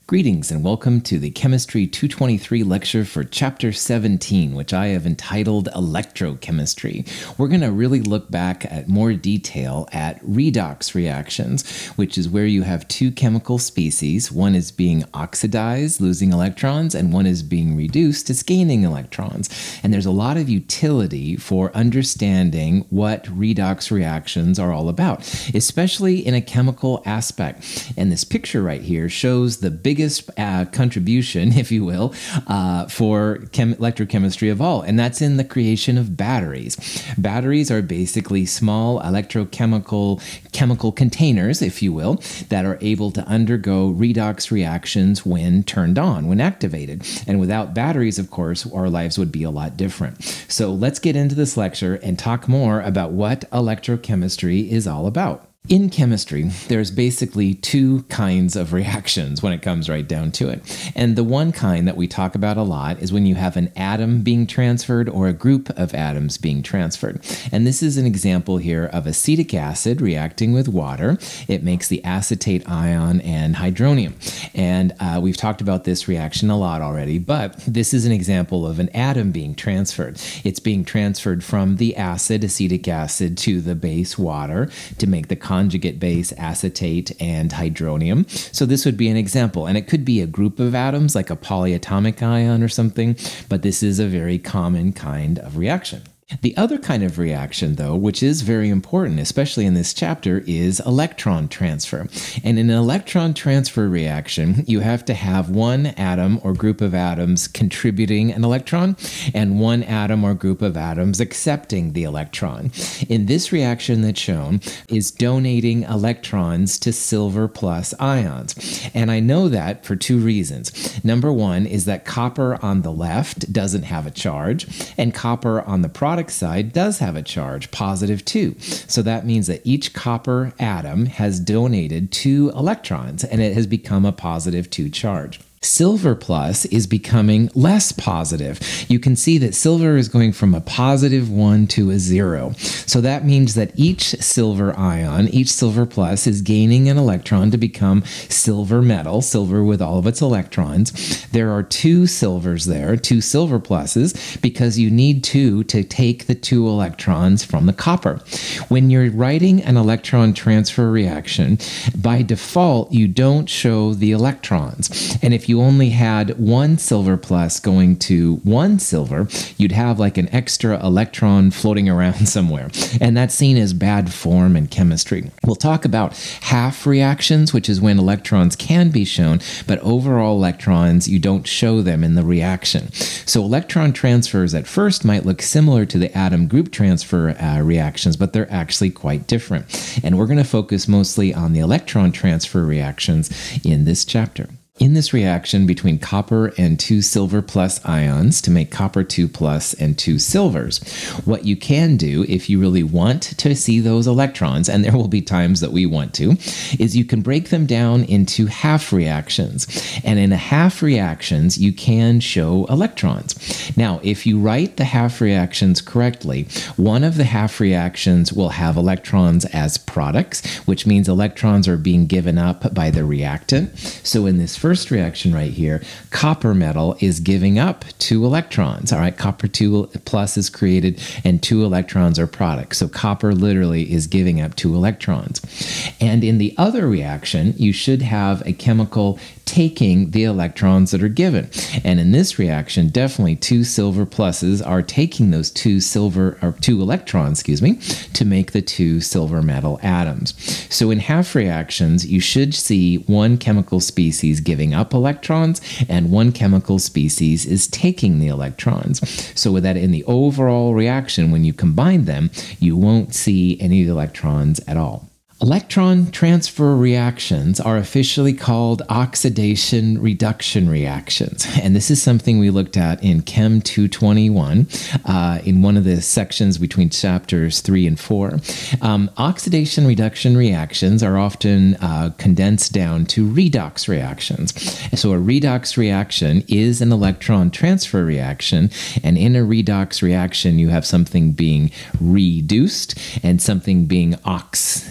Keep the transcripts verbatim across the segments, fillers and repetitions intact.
Greetings and welcome to the Chemistry two twenty-three lecture for Chapter seventeen, which I have entitled Electrochemistry. We're going to really look back at more detail at redox reactions, which is where you have two chemical species. One is being oxidized, losing electrons, and one is being reduced, it's gaining electrons. And there's a lot of utility for understanding what redox reactions are all about, especially in a chemical aspect. And this picture right here shows the big biggest uh, contribution, if you will, uh, for chem electrochemistry of all, and that's in the creation of batteries. Batteries are basically small electrochemical chemical containers, if you will, that are able to undergo redox reactions when turned on, when activated. And without batteries, of course, our lives would be a lot different. So let's get into this lecture and talk more about what electrochemistry is all about. In chemistry, there's basically two kinds of reactions when it comes right down to it. And the one kind that we talk about a lot is when you have an atom being transferred or a group of atoms being transferred. And this is an example here of acetic acid reacting with water. It makes the acetate ion and hydronium. And uh, we've talked about this reaction a lot already, but this is an example of an atom being transferred. It's being transferred from the acid, acetic acid, to the base water to make the conjugate base acetate and hydronium. So this would be an example, and it could be a group of atoms like a polyatomic ion or something, but this is a very common kind of reaction. The other kind of reaction, though, which is very important, especially in this chapter, is electron transfer. And in an electron transfer reaction, you have to have one atom or group of atoms contributing an electron and one atom or group of atoms accepting the electron. In this reaction that's shown is donating electrons to silver plus ions. And I know that for two reasons. Number one is that copper on the left doesn't have a charge, and copper on the product side does have a charge, positive two. So that means that each copper atom has donated two electrons, and it has become a positive two charge. Silver plus is becoming less positive. You can see that silver is going from a positive one to a zero. So that means that each silver ion, each silver plus, is gaining an electron to become silver metal, silver with all of its electrons. There are two silvers there, two silver pluses, because you need two to take the two electrons from the copper. When you're writing an electron transfer reaction, by default, you don't show the electrons. And if you You only had one silver plus going to one silver, you'd have like an extra electron floating around somewhere. And that's seen as bad form in chemistry. We'll talk about half reactions, which is when electrons can be shown, but overall electrons, you don't show them in the reaction. So electron transfers at first might look similar to the atom group transfer uh, reactions, but they're actually quite different. And we're going to focus mostly on the electron transfer reactions in this chapter. In this reaction between copper and two silver plus ions to make copper two plus and two silvers, what you can do if you really want to see those electrons, and there will be times that we want to, is you can break them down into half reactions. And in a half reactions, you can show electrons. Now, if you write the half reactions correctly, one of the half reactions will have electrons as products, which means electrons are being given up by the reactant. So in this first reaction right here, copper metal is giving up two electrons. All right, copper two plus is created and two electrons are products. So copper literally is giving up two electrons. And in the other reaction, you should have a chemical taking the electrons that are given. And in this reaction, definitely two silver pluses are taking those two silver or two electrons, excuse me, to make the two silver metal atoms. So in half reactions, you should see one chemical species giving up electrons and one chemical species is taking the electrons. So with that, in the overall reaction, when you combine them, you won't see any of the electrons at all. Electron transfer reactions are officially called oxidation reduction reactions. And this is something we looked at in Chem two twenty-one uh, in one of the sections between chapters three and four. Um, oxidation reduction reactions are often uh, condensed down to redox reactions. So a redox reaction is an electron transfer reaction. And in a redox reaction, you have something being reduced and something being oxidized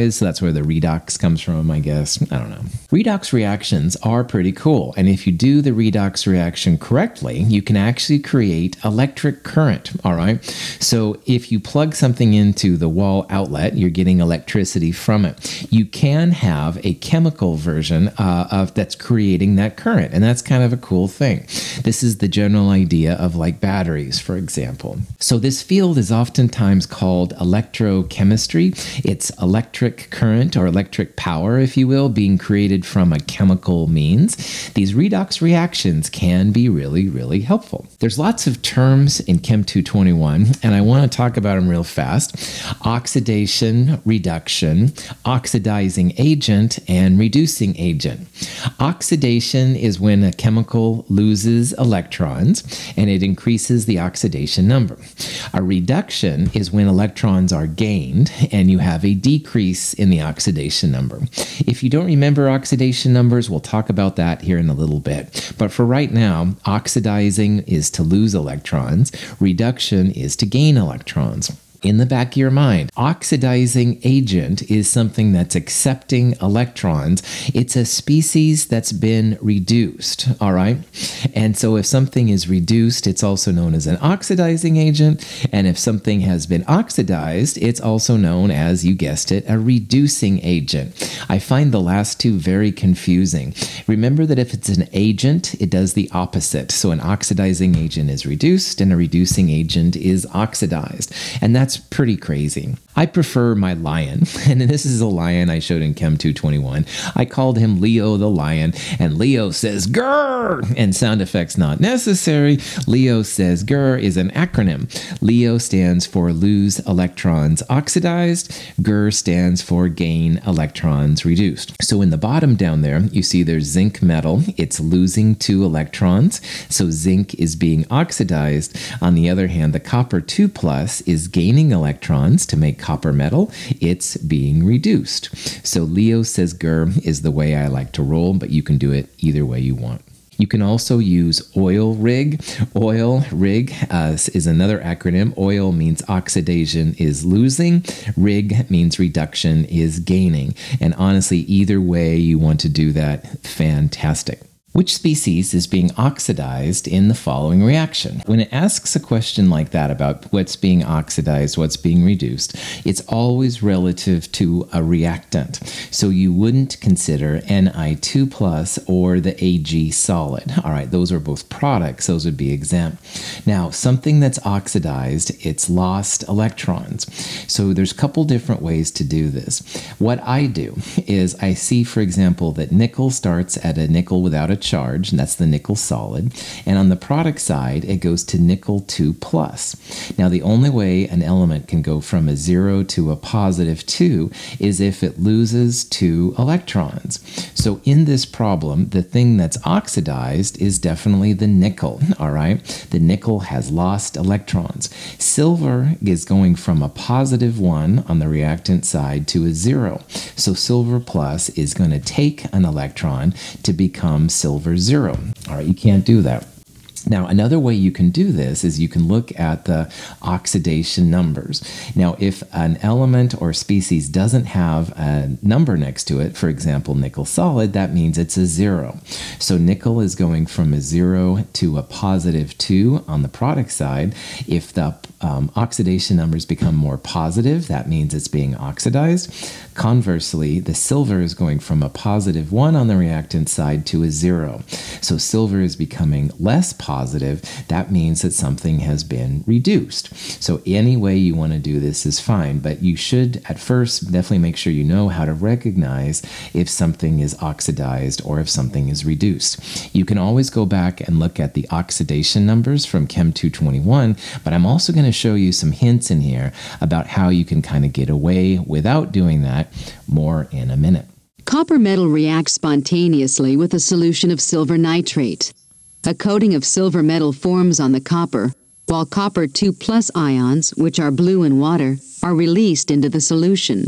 oxidized, so that's where the redox comes from, I guess. I don't know. Redox reactions are pretty cool, and if you do the redox reaction correctly, you can actually create electric current, all right? So if you plug something into the wall outlet, you're getting electricity from it. You can have a chemical version uh, of that's creating that current, and that's kind of a cool thing. This is the general idea of like batteries, for example. So this field is oftentimes called electrochemistry. It's electric current or electric power, if you will, being created from a chemical means. These redox reactions can be really, really helpful. There's lots of terms in Chem two twenty-one, and I want to talk about them real fast. Oxidation, reduction, oxidizing agent, and reducing agent. Oxidation is when a chemical loses electrons, and it increases the oxidation number. A reduction is when electrons are gained, and you have a decrease in the oxidation number. If you don't remember oxidation numbers, we'll talk about that here in a little bit. But for right now, oxidizing is to lose electrons. Reduction is to gain electrons. In the back of your mind, oxidizing agent is something that's accepting electrons. It's a species that's been reduced, all right? And so if something is reduced, it's also known as an oxidizing agent. And if something has been oxidized, it's also known as, you guessed it, a reducing agent. I find the last two very confusing. Remember that if it's an agent, it does the opposite. So an oxidizing agent is reduced and a reducing agent is oxidized. And that's That's pretty crazy. I prefer my lion, and this is a lion I showed in Chem two twenty-one. I called him Leo the lion, and Leo says, grrr, and sound effects not necessary. Leo says grrr is an acronym. Leo stands for lose electrons oxidized. Grrr stands for gain electrons reduced. So in the bottom down there, you see there's zinc metal. It's losing two electrons, so zinc is being oxidized. On the other hand, the copper two plus is gaining electrons to make copper metal. It's being reduced. So Leo says grr is the way I like to roll, but you can do it either way you want. You can also use oil rig. Oil rig uh, is another acronym. Oil means oxidation is losing. Rig means reduction is gaining. And honestly, either way you want to do that, fantastic. Which species is being oxidized in the following reaction? When it asks a question like that about what's being oxidized, what's being reduced, it's always relative to a reactant. So you wouldn't consider N I two plus or the A G solid. All right, those are both products. Those would be exempt. Now, something that's oxidized, it's lost electrons. So there's a couple different ways to do this. What I do is I see, for example, that nickel starts at a nickel without a charge, and that's the nickel solid. And on the product side, it goes to nickel two plus. Now, the only way an element can go from a zero to a positive two is if it loses two electrons. So in this problem, the thing that's oxidized is definitely the nickel, all right? The nickel has lost electrons. Silver is going from a positive one on the reactant side to a zero. So silver plus is going to take an electron to become silver zero. All right, you can't do that. Now, another way you can do this is you can look at the oxidation numbers. Now, if an element or species doesn't have a number next to it, for example, nickel solid, that means it's a zero. So nickel is going from a zero to a positive two on the product side. If the um, oxidation numbers become more positive, that means it's being oxidized. Conversely, the silver is going from a positive one on the reactant side to a zero. So silver is becoming less positive. That means that something has been reduced. So any way you want to do this is fine, but you should at first definitely make sure you know how to recognize if something is oxidized or if something is reduced. You can always go back and look at the oxidation numbers from Chem two twenty-one, but I'm also going to show you some hints in here about how you can kind of get away without doing that. More in a minute. Copper metal reacts spontaneously with a solution of silver nitrate. A coating of silver metal forms on the copper, while copper two plus ions, which are blue in water, are released into the solution.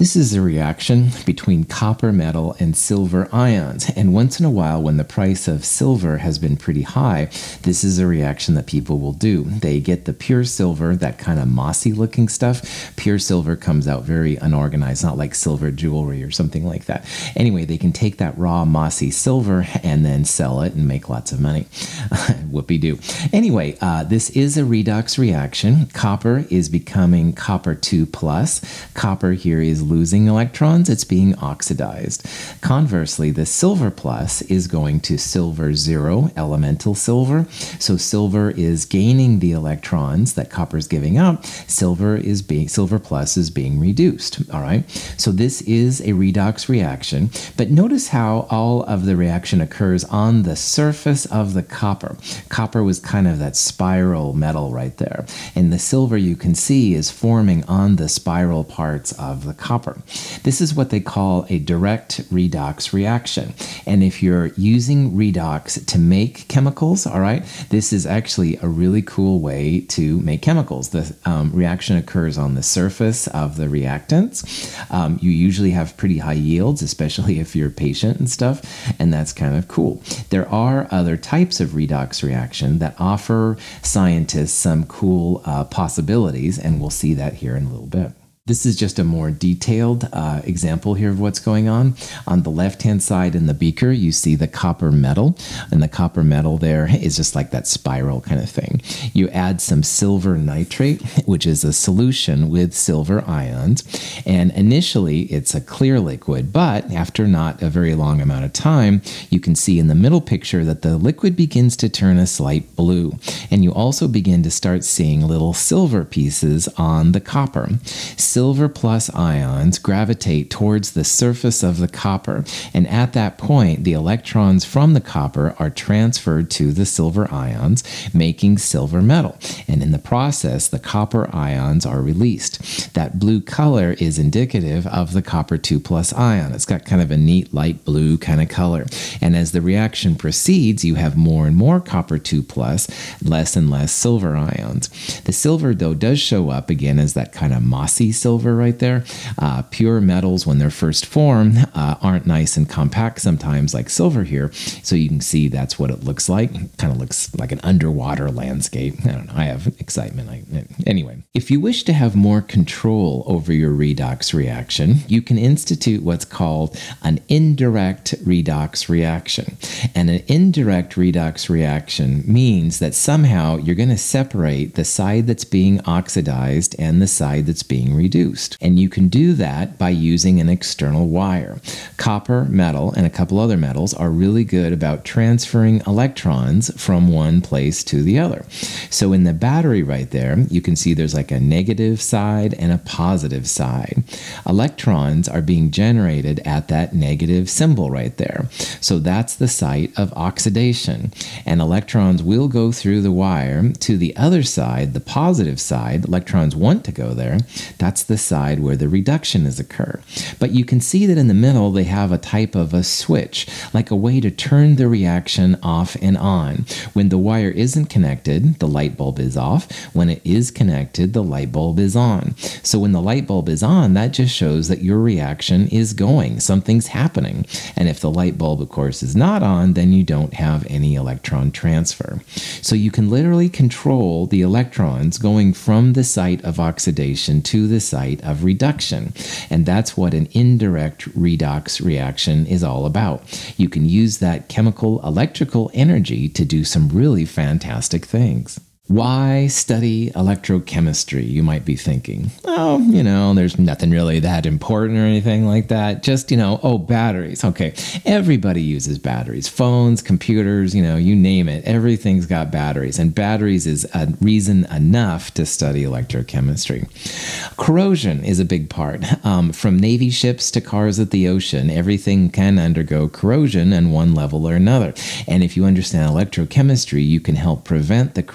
This is a reaction between copper metal and silver ions, and once in a while when the price of silver has been pretty high, this is a reaction that people will do. They get the pure silver, that kind of mossy looking stuff. Pure silver comes out very unorganized, not like silver jewelry or something like that. Anyway, they can take that raw mossy silver and then sell it and make lots of money. Whoopie-doo. Anyway, uh, this is a redox reaction. Copper is becoming copper two plus. Copper here is losing electrons, it's being oxidized. Conversely, the silver plus is going to silver zero, elemental silver. So silver is gaining the electrons that copper is giving up. Silver is being silver plus is being reduced. All right. So this is a redox reaction, but notice how all of the reaction occurs on the surface of the copper. Copper was kind of that spiral metal right there, and the silver you can see is forming on the spiral parts of the copper. This is what they call a direct redox reaction. And if you're using redox to make chemicals, all right, this is actually a really cool way to make chemicals. The um, reaction occurs on the surface of the reactants. Um, you usually have pretty high yields, especially if you're patient and stuff, and that's kind of cool. There are other types of redox reaction that offer scientists some cool uh, possibilities, and we'll see that here in a little bit. This is just a more detailed uh, example here of what's going on. On the left-hand side in the beaker, you see the copper metal, and the copper metal there is just like that spiral kind of thing. You add some silver nitrate, which is a solution with silver ions, and initially it's a clear liquid, but after not a very long amount of time, you can see in the middle picture that the liquid begins to turn a slight blue, and you also begin to start seeing little silver pieces on the copper. Silver plus ions gravitate towards the surface of the copper, and at that point, the electrons from the copper are transferred to the silver ions, making silver metal. And in the process, the copper ions are released. That blue color is indicative of the copper two plus ion. It's got kind of a neat light blue kind of color. And as the reaction proceeds, you have more and more copper two plus, less and less silver ions. The silver, though, does show up again as that kind of mossy silver right there. Uh, pure metals, when they're first formed, uh, aren't nice and compact sometimes like silver here. So you can see that's what it looks like. It kind of looks like an underwater landscape. I don't know. I have excitement. I, anyway, if you wish to have more control over your redox reaction, you can institute what's called an indirect redox reaction. And an indirect redox reaction means that somehow you're going to separate the side that's being oxidized and the side that's being reduced. And you can do that by using an external wire. Copper, metal, and a couple other metals are really good about transferring electrons from one place to the other. So in the battery right there, you can see there's like a negative side and a positive side. Electrons are being generated at that negative symbol right there. So that's the site of oxidation. And electrons will go through the wire to the other side, the positive side. Electrons want to go there. That's the side where the reduction is occur. But you can see that in the middle they have a type of a switch, like a way to turn the reaction off and on. When the wire isn't connected, the light bulb is off. When it is connected, the light bulb is on. So when the light bulb is on, that just shows that your reaction is going. Something's happening. And if the light bulb, of course, is not on, then you don't have any electron transfer. So you can literally control the electrons going from the site of oxidation to the site of reduction. And that's what an indirect redox reaction is all about. You can use that chemical electrical energy to do some really fantastic things. Why study electrochemistry, you might be thinking? Oh, you know, there's nothing really that important or anything like that. Just, you know, oh, batteries. Okay, everybody uses batteries. Phones, computers, you know, you name it. Everything's got batteries. And batteries is a reason enough to study electrochemistry. Corrosion is a big part. Um, from Navy ships to cars at the ocean, everything can undergo corrosion on one level or another. And if you understand electrochemistry, you can help prevent the corrosion,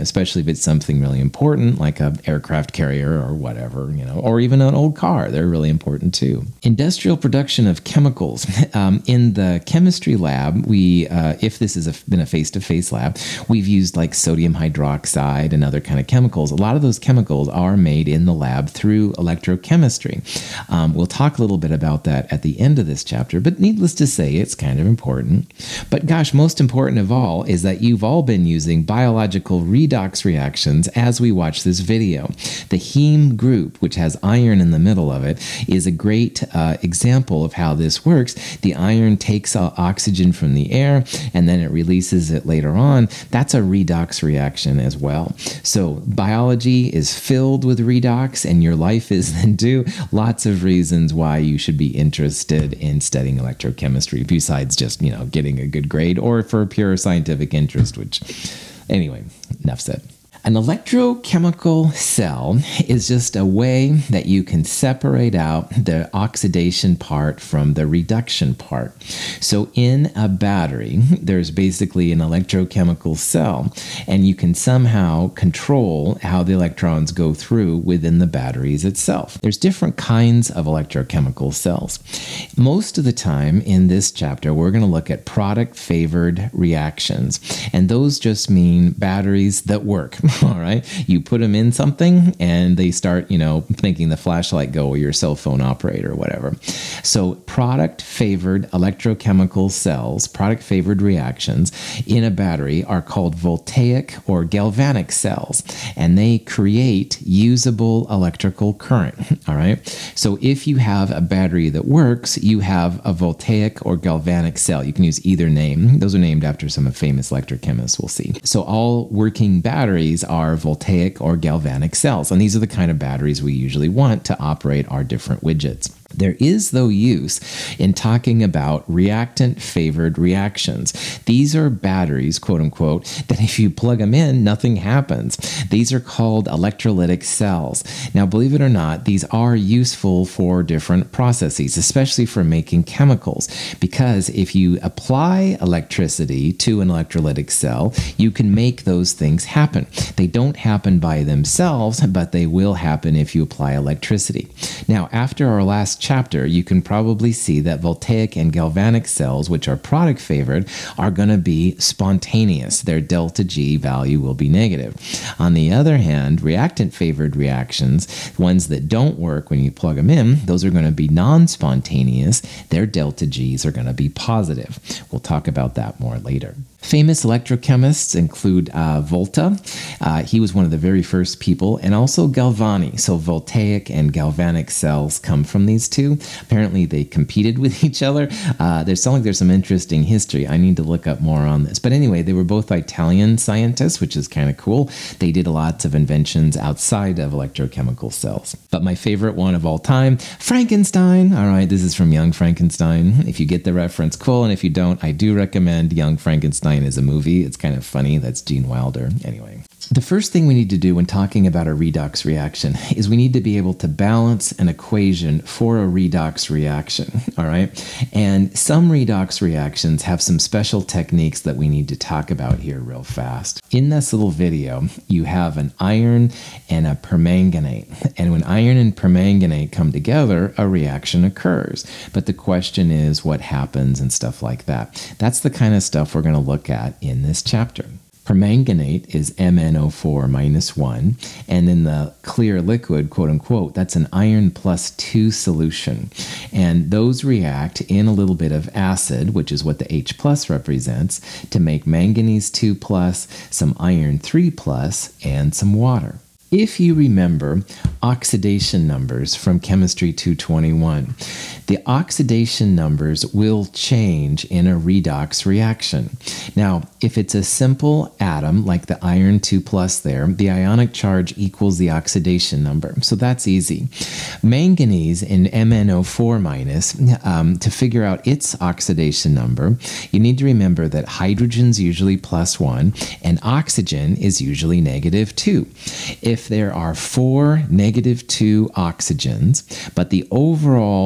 especially if it's something really important, like an aircraft carrier or whatever, you know, or even an old car. They're really important too. Industrial production of chemicals. Um, in the chemistry lab, we, uh, if this has been a face-to-face lab, we've used like sodium hydroxide and other kind of chemicals. A lot of those chemicals are made in the lab through electrochemistry. Um, we'll talk a little bit about that at the end of this chapter, but needless to say, it's kind of important. But gosh, most important of all is that you've all been using biological redox reactions as we watch this video. The heme group, which has iron in the middle of it, is a great uh, example of how this works. The iron takes uh, oxygen from the air and then it releases it later on. That's a redox reaction as well. So biology is filled with redox, and your life is then too. Lots of reasons why you should be interested in studying electrochemistry besides just, you know, getting a good grade or for pure scientific interest, which, anyway, enough said. An electrochemical cell is just a way that you can separate out the oxidation part from the reduction part. So in a battery, there's basically an electrochemical cell, and you can somehow control how the electrons go through within the batteries itself. There's different kinds of electrochemical cells. Most of the time in this chapter, we're going to look at product-favored reactions, and those just mean batteries that work. All right. You put them in something and they start, you know, making the flashlight go, or your cell phone operator or whatever. So product favored electrochemical cells, product favored reactions in a battery are called voltaic or galvanic cells, and they create usable electrical current. All right. So if you have a battery that works, you have a voltaic or galvanic cell. You can use either name. Those are named after some famous electrochemists we'll see. So all working batteries are voltaic or galvanic cells, and these are the kind of batteries we usually want to operate our different widgets. There is, though, use in talking about reactant-favored reactions. These are batteries, quote-unquote, that if you plug them in, nothing happens. These are called electrolytic cells. Now, believe it or not, these are useful for different processes, especially for making chemicals, because if you apply electricity to an electrolytic cell, you can make those things happen. They don't happen by themselves, but they will happen if you apply electricity. Now, after our last chapter, you can probably see that voltaic and galvanic cells, which are product favored, are going to be spontaneous. Their delta G value will be negative. On the other hand, reactant favored reactions, ones that don't work when you plug them in, those are going to be non-spontaneous. Their delta Gs are going to be positive. We'll talk about that more later. Famous electrochemists include uh, Volta. Uh, he was one of the very first people, and also Galvani. So voltaic and galvanic cells come from these two. Apparently they competed with each other. Uh, there's sounds like there's some interesting history. I need to look up more on this. But anyway, they were both Italian scientists, which is kind of cool. They did lots of inventions outside of electrochemical cells. But my favorite one of all time, Frankenstein. All right, this is from Young Frankenstein. If you get the reference, cool. And if you don't, I do recommend Young Frankenstein as a movie. It's kind of funny. That's Gene Wilder. Anyway. The first thing we need to do when talking about a redox reaction is we need to be able to balance an equation for a redox reaction, all right? And some redox reactions have some special techniques that we need to talk about here real fast. In this little video, you have an iron and a permanganate. And when iron and permanganate come together, a reaction occurs. But the question is what happens and stuff like that. That's the kind of stuff we're going to look at in this chapter. Permanganate is M n O four minus one, and in the clear liquid, quote unquote, that's an iron plus two solution. And those react in a little bit of acid, which is what the H plus represents, to make manganese two plus, some iron three plus, and some water. If you remember oxidation numbers from Chemistry two twenty-one, the oxidation numbers will change in a redox reaction. Now, if it's a simple atom like the iron two plus there, the ionic charge equals the oxidation number. So that's easy. Manganese in M n O four minus, um, to figure out its oxidation number, you need to remember that hydrogen's usually plus one and oxygen is usually negative two. If there are four negative two oxygens, but the overall reaction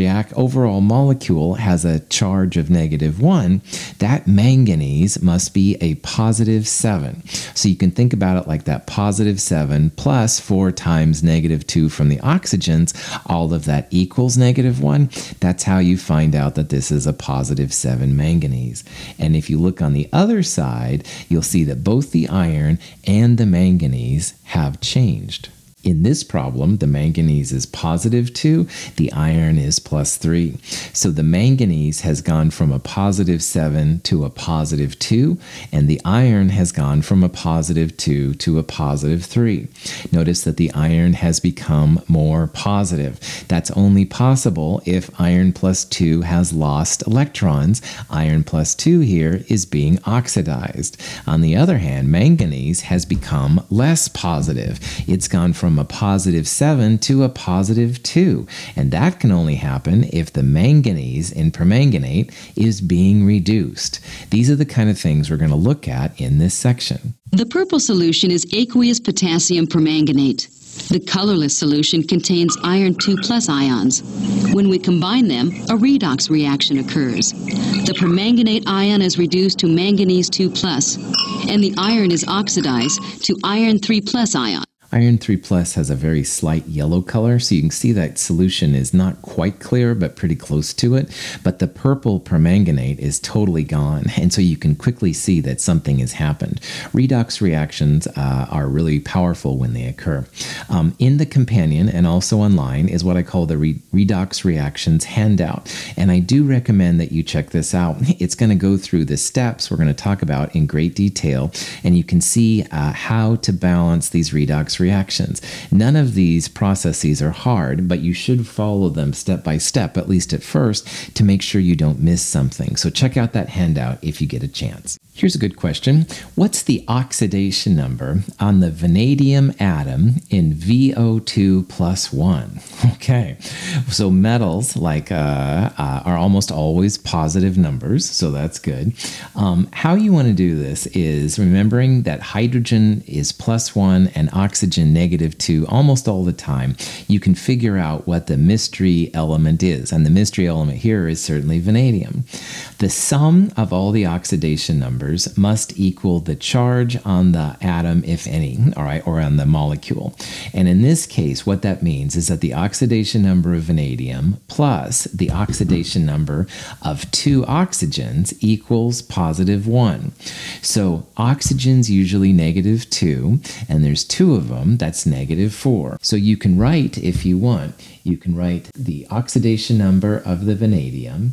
react overall molecule has a charge of negative one, that manganese must be a positive seven. So you can think about it like that: positive seven plus four times negative two from the oxygens, all of that equals negative one. That's how you find out that this is a positive seven manganese. And if you look on the other side, you'll see that both the iron and the manganese have changed. In this problem, the manganese is positive two, the iron is plus three. So the manganese has gone from a positive seven to a positive two, and the iron has gone from a positive two to a positive three. Notice that the iron has become more positive. That's only possible if iron plus two has lost electrons. Iron plus two here is being oxidized. On the other hand, manganese has become less positive. It's gone from From a positive seven to a positive two. And that can only happen if the manganese in permanganate is being reduced. These are the kind of things we're going to look at in this section. The purple solution is aqueous potassium permanganate. The colorless solution contains iron two plus ions. When we combine them, a redox reaction occurs. The permanganate ion is reduced to manganese two plus, and the iron is oxidized to iron three plus ion. Iron three plus has a very slight yellow color, so you can see that solution is not quite clear, but pretty close to it. But the purple permanganate is totally gone, and so you can quickly see that something has happened. Redox reactions uh, are really powerful when they occur. Um, in the companion and also online is what I call the re redox reactions handout, and I do recommend that you check this out. It's going to go through the steps we're going to talk about in great detail, and you can see uh, how to balance these redox reactions. None of these processes are hard, but you should follow them step by step, at least at first, to make sure you don't miss something. So check out that handout if you get a chance. Here's a good question. What's the oxidation number on the vanadium atom in V O two plus one? Okay, so metals like uh, uh, are almost always positive numbers, so that's good. Um, how you want to do this is remembering that hydrogen is plus one and oxygen negative two almost all the time. You can figure out what the mystery element is, and the mystery element here is certainly vanadium. The sum of all the oxidation numbers must equal the charge on the atom, if any, all right, or on the molecule. And in this case, what that means is that the oxidation number of vanadium plus the oxidation number of two oxygens equals positive one. So oxygen's usually negative two, and there's two of them, that's negative four. So you can write, if you want, you can write the oxidation number of the vanadium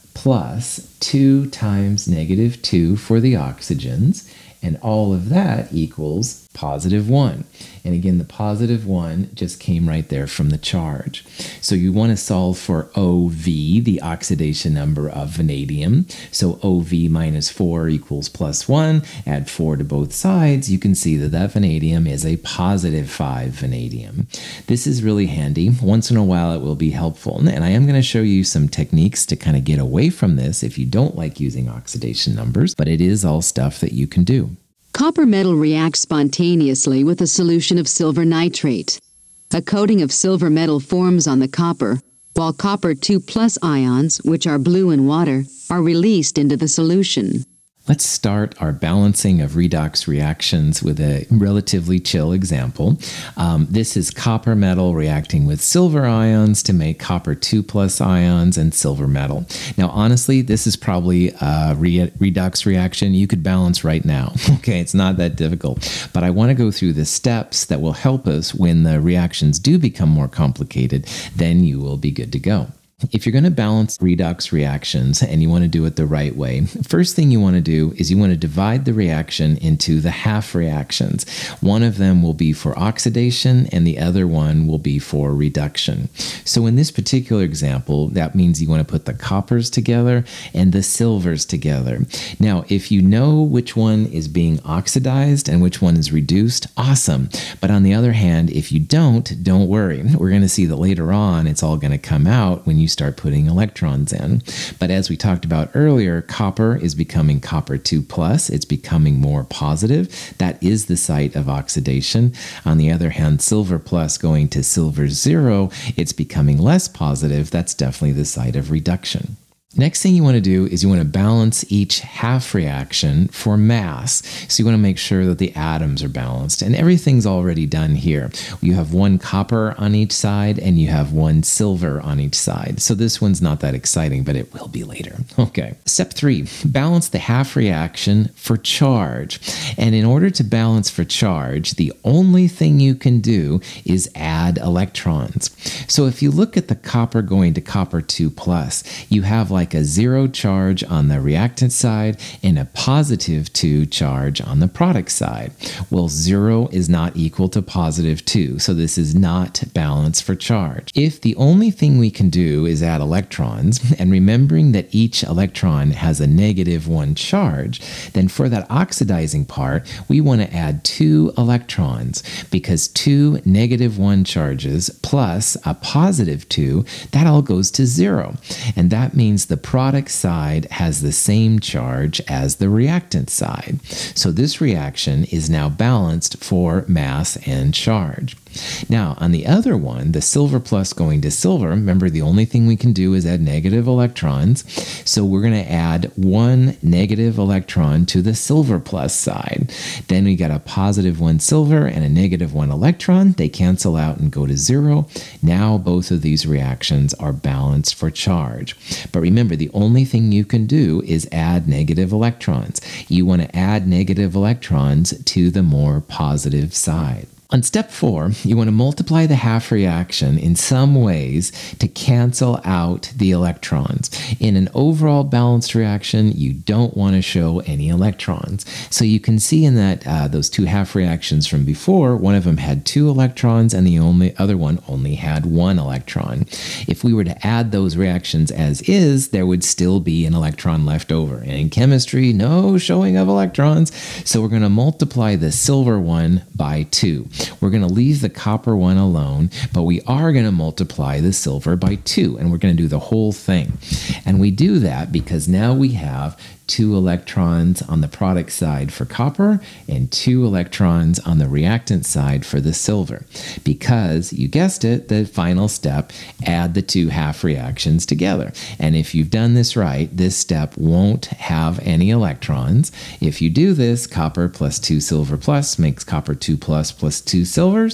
plus two times negative two for the oxygens, and all of that equals positive one. And again, the positive one just came right there from the charge. So you want to solve for O V, the oxidation number of vanadium. So O V minus four equals plus one. Add four to both sides. You can see that that vanadium is a positive five vanadium. This is really handy. Once in a while, it will be helpful. And I am going to show you some techniques to kind of get away from this if you don't like using oxidation numbers, but it is all stuff that you can do. Copper metal reacts spontaneously with a solution of silver nitrate. A coating of silver metal forms on the copper, while copper two plus ions, which are blue in water, are released into the solution. Let's start our balancing of redox reactions with a relatively chill example. Um, this is copper metal reacting with silver ions to make copper two plus ions and silver metal. Now, honestly, this is probably a re redox reaction you could balance right now. Okay, it's not that difficult. But I want to go through the steps that will help us when the reactions do become more complicated. Then you will be good to go. If you're going to balance redox reactions and you want to do it the right way, first thing you want to do is you want to divide the reaction into the half reactions. One of them will be for oxidation and the other one will be for reduction. So in this particular example, that means you want to put the coppers together and the silvers together. Now, if you know which one is being oxidized and which one is reduced, awesome. But on the other hand, if you don't, don't worry. We're going to see that later on it's all going to come out when you start putting electrons in. But as we talked about earlier, copper is becoming copper two plus. It's becoming more positive. That is the site of oxidation. On the other hand, silver plus going to silver zero, it's becoming less positive. That's definitely the site of reduction. Next thing you want to do is you want to balance each half reaction for mass. So you want to make sure that the atoms are balanced, and everything's already done here. You have one copper on each side and you have one silver on each side. So this one's not that exciting, but it will be later. Okay. Step three, balance the half reaction for charge. And in order to balance for charge, the only thing you can do is add electrons. So if you look at the copper going to copper two plus, you have like like a zero charge on the reactant side and a positive two charge on the product side. Well, zero is not equal to positive two, so this is not balanced for charge. If the only thing we can do is add electrons, and remembering that each electron has a negative one charge, then for that oxidizing part, we want to add two electrons, because two negative one charges plus a positive two, that all goes to zero. And that means the product side has the same charge as the reactant side. So this reaction is now balanced for mass and charge. Now, on the other one, the silver plus going to silver, remember the only thing we can do is add negative electrons. So we're going to add one negative electron to the silver plus side. Then we got a positive one silver and a negative one electron. They cancel out and go to zero. Now both of these reactions are balanced for charge. But remember, the only thing you can do is add negative electrons. You want to add negative electrons to the more positive side. On step four, you want to multiply the half reaction in some ways to cancel out the electrons. In an overall balanced reaction, you don't want to show any electrons. So you can see in that uh, those two half reactions from before, one of them had two electrons and the only other one only had one electron. If we were to add those reactions as is, there would still be an electron left over. And in chemistry, no showing of electrons. So we're going to multiply the silver one by two. We're going to leave the copper one alone, but we are going to multiply the silver by two, and we're going to do the whole thing. And we do that because now we have two electrons on the product side for copper and two electrons on the reactant side for the silver. Because, you guessed it, the final step, add the two half reactions together. And if you've done this right, this step won't have any electrons. If you do this, copper plus two silver plus makes copper two plus plus two silvers.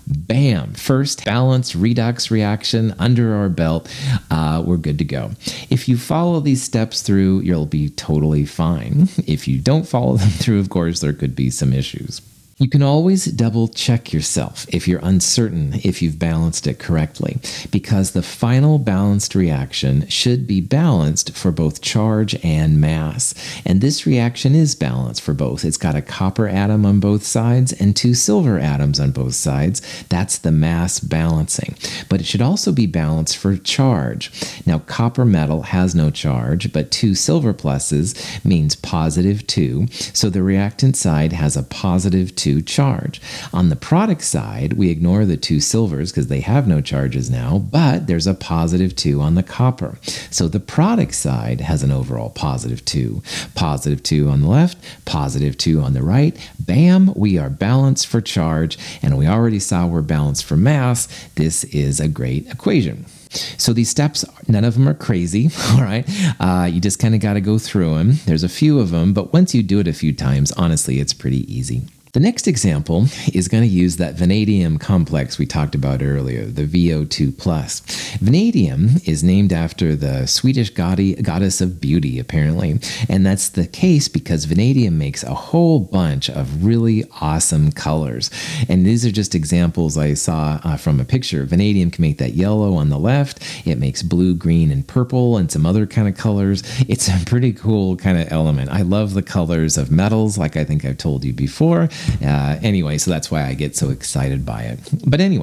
Bam! First balanced redox reaction under our belt. Uh, we're good to go. If you follow these steps through, you'll be totally fine. If you don't follow them through, of course, there could be some issues. You can always double check yourself if you're uncertain if you've balanced it correctly, because the final balanced reaction should be balanced for both charge and mass. And this reaction is balanced for both. It's got a copper atom on both sides and two silver atoms on both sides. That's the mass balancing. But it should also be balanced for charge. Now, copper metal has no charge, but two silver pluses means positive two. So the reactant side has a positive two charge. On the product side, we ignore the two silvers because they have no charges now, but there's a positive two on the copper. So the product side has an overall positive two. Positive two on the left, positive two on the right. Bam, we are balanced for charge, and we already saw we're balanced for mass. This is a great equation. So these steps, none of them are crazy, all right? Uh, you just kind of got to go through them. There's a few of them, but once you do it a few times, honestly, it's pretty easy. The next example is going to use that vanadium complex we talked about earlier, the V O two plus. Vanadium is named after the Swedish goddess of beauty, apparently. And that's the case because vanadium makes a whole bunch of really awesome colors. And these are just examples I saw uh, from a picture. Vanadium can make that yellow on the left. It makes blue, green, and purple, and some other kind of colors. It's a pretty cool kind of element. I love the colors of metals, like I think I've told you before. Uh, anyway, so that's why I get so excited by it. But anyway,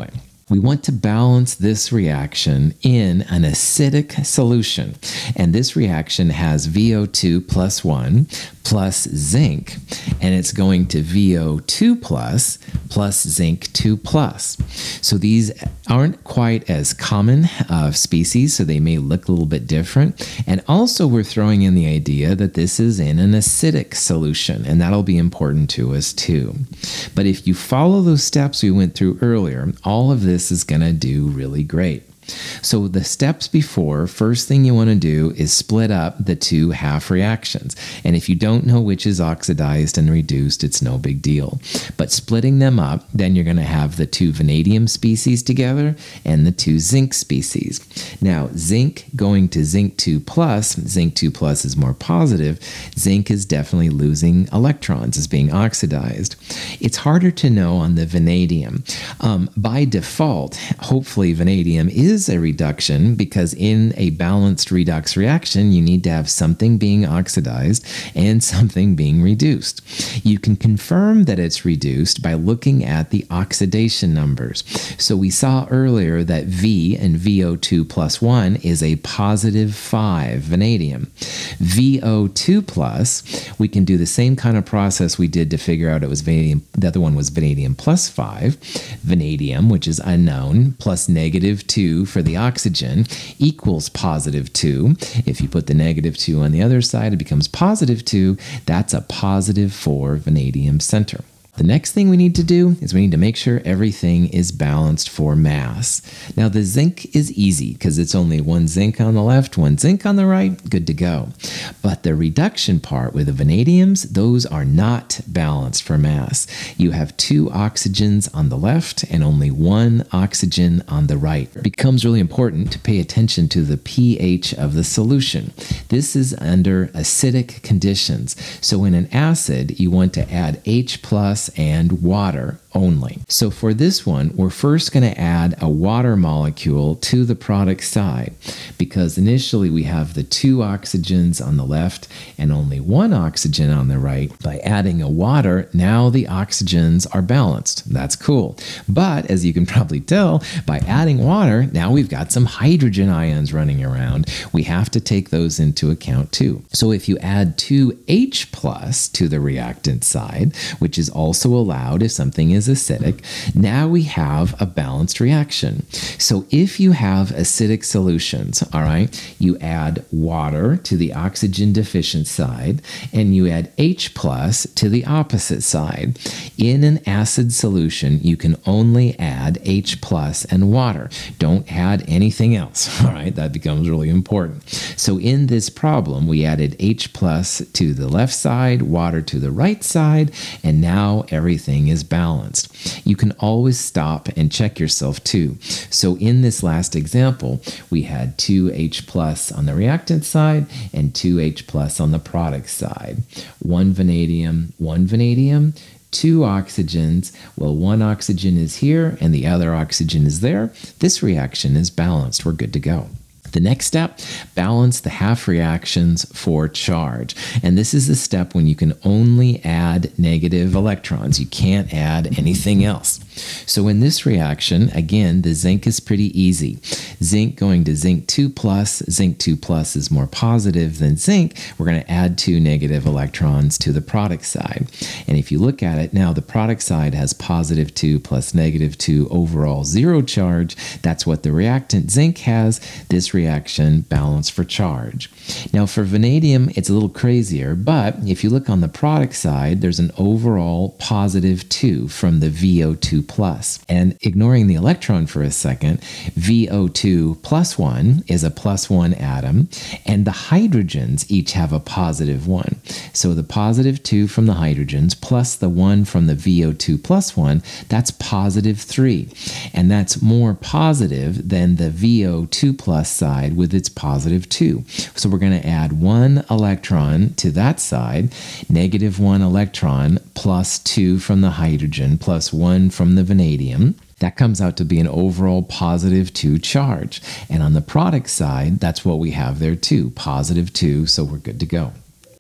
We want to balance this reaction in an acidic solution. And this reaction has V O two plus one plus zinc, and it's going to V O two plus plus zinc two plus. So these aren't quite as common of species, so they may look a little bit different. And also we're throwing in the idea that this is in an acidic solution, and that'll be important to us too. But if you follow those steps we went through earlier, all of this is going to do really great. So the steps before, first thing you want to do is split up the two half reactions. And if you don't know which is oxidized and reduced, it's no big deal. But splitting them up, then you're going to have the two vanadium species together and the two zinc species. Now, zinc going to zinc two plus, zinc two plus is more positive. Zinc is definitely losing electrons, is being oxidized. It's harder to know on the vanadium. Um, by default, hopefully vanadium is a reduction, because in a balanced redox reaction, you need to have something being oxidized and something being reduced. You can confirm that it's reduced by looking at the oxidation numbers. So we saw earlier that V in V O two plus one is a positive five vanadium. V O two plus, we can do the same kind of process we did to figure out it was vanadium. The other one was vanadium plus five. Vanadium, which is unknown, plus negative two for the oxygen equals positive two. If you put the negative two on the other side, it becomes positive two. That's a positive four vanadium center. The next thing we need to do is we need to make sure everything is balanced for mass. Now the zinc is easy because it's only one zinc on the left, one zinc on the right, good to go. But the reduction part with the vanadiums, those are not balanced for mass. You have two oxygens on the left and only one oxygen on the right. It becomes really important to pay attention to the pH of the solution. This is under acidic conditions. So in an acid, you want to add H plus and water only. So for this one, we're first going to add a water molecule to the product side, because initially we have the two oxygens on the left and only one oxygen on the right. By adding a water, now the oxygens are balanced. That's cool. But as you can probably tell, by adding water, now we've got some hydrogen ions running around. We have to take those into account too. So if you add two H plus to the reactant side, which is also allowed if something is acidic, now we have a balanced reaction. So if you have acidic solutions, all right, you add water to the oxygen deficient side and you add H plus to the opposite side. In an acid solution, you can only add H plus and water. Don't add anything else, all right? That becomes really important. So in this problem, we added H plus to the left side, water to the right side, and now everything is balanced. You can always stop and check yourself too. So in this last example, we had two H plus on the reactant side and two H plus on the product side. One vanadium, one vanadium, two oxygens. Well, one oxygen is here and the other oxygen is there. This reaction is balanced. We're good to go. The next step, balance the half reactions for charge. And this is the step when you can only add negative electrons. You can't add anything else. So in this reaction, again, the zinc is pretty easy. Zinc going to zinc two plus, zinc two plus is more positive than zinc. We're going to add two negative electrons to the product side. And if you look at it now, the product side has positive two plus negative two, overall zero charge. That's what the reactant zinc has. This reaction balanced for charge. Now for vanadium, it's a little crazier, but if you look on the product side, there's an overall positive two from the V O two plus. And ignoring the electron for a second, V O two plus one is a plus one atom, and the hydrogens each have a positive one. So the positive two from the hydrogens plus the one from the V O two plus one, that's positive three. And that's more positive than the V O two plus side with its positive two. So we're going to add one electron to that side, negative one electron plus two from the hydrogen plus one from the vanadium. That comes out to be an overall positive two charge. And on the product side, that's what we have there too, positive two, so we're good to go.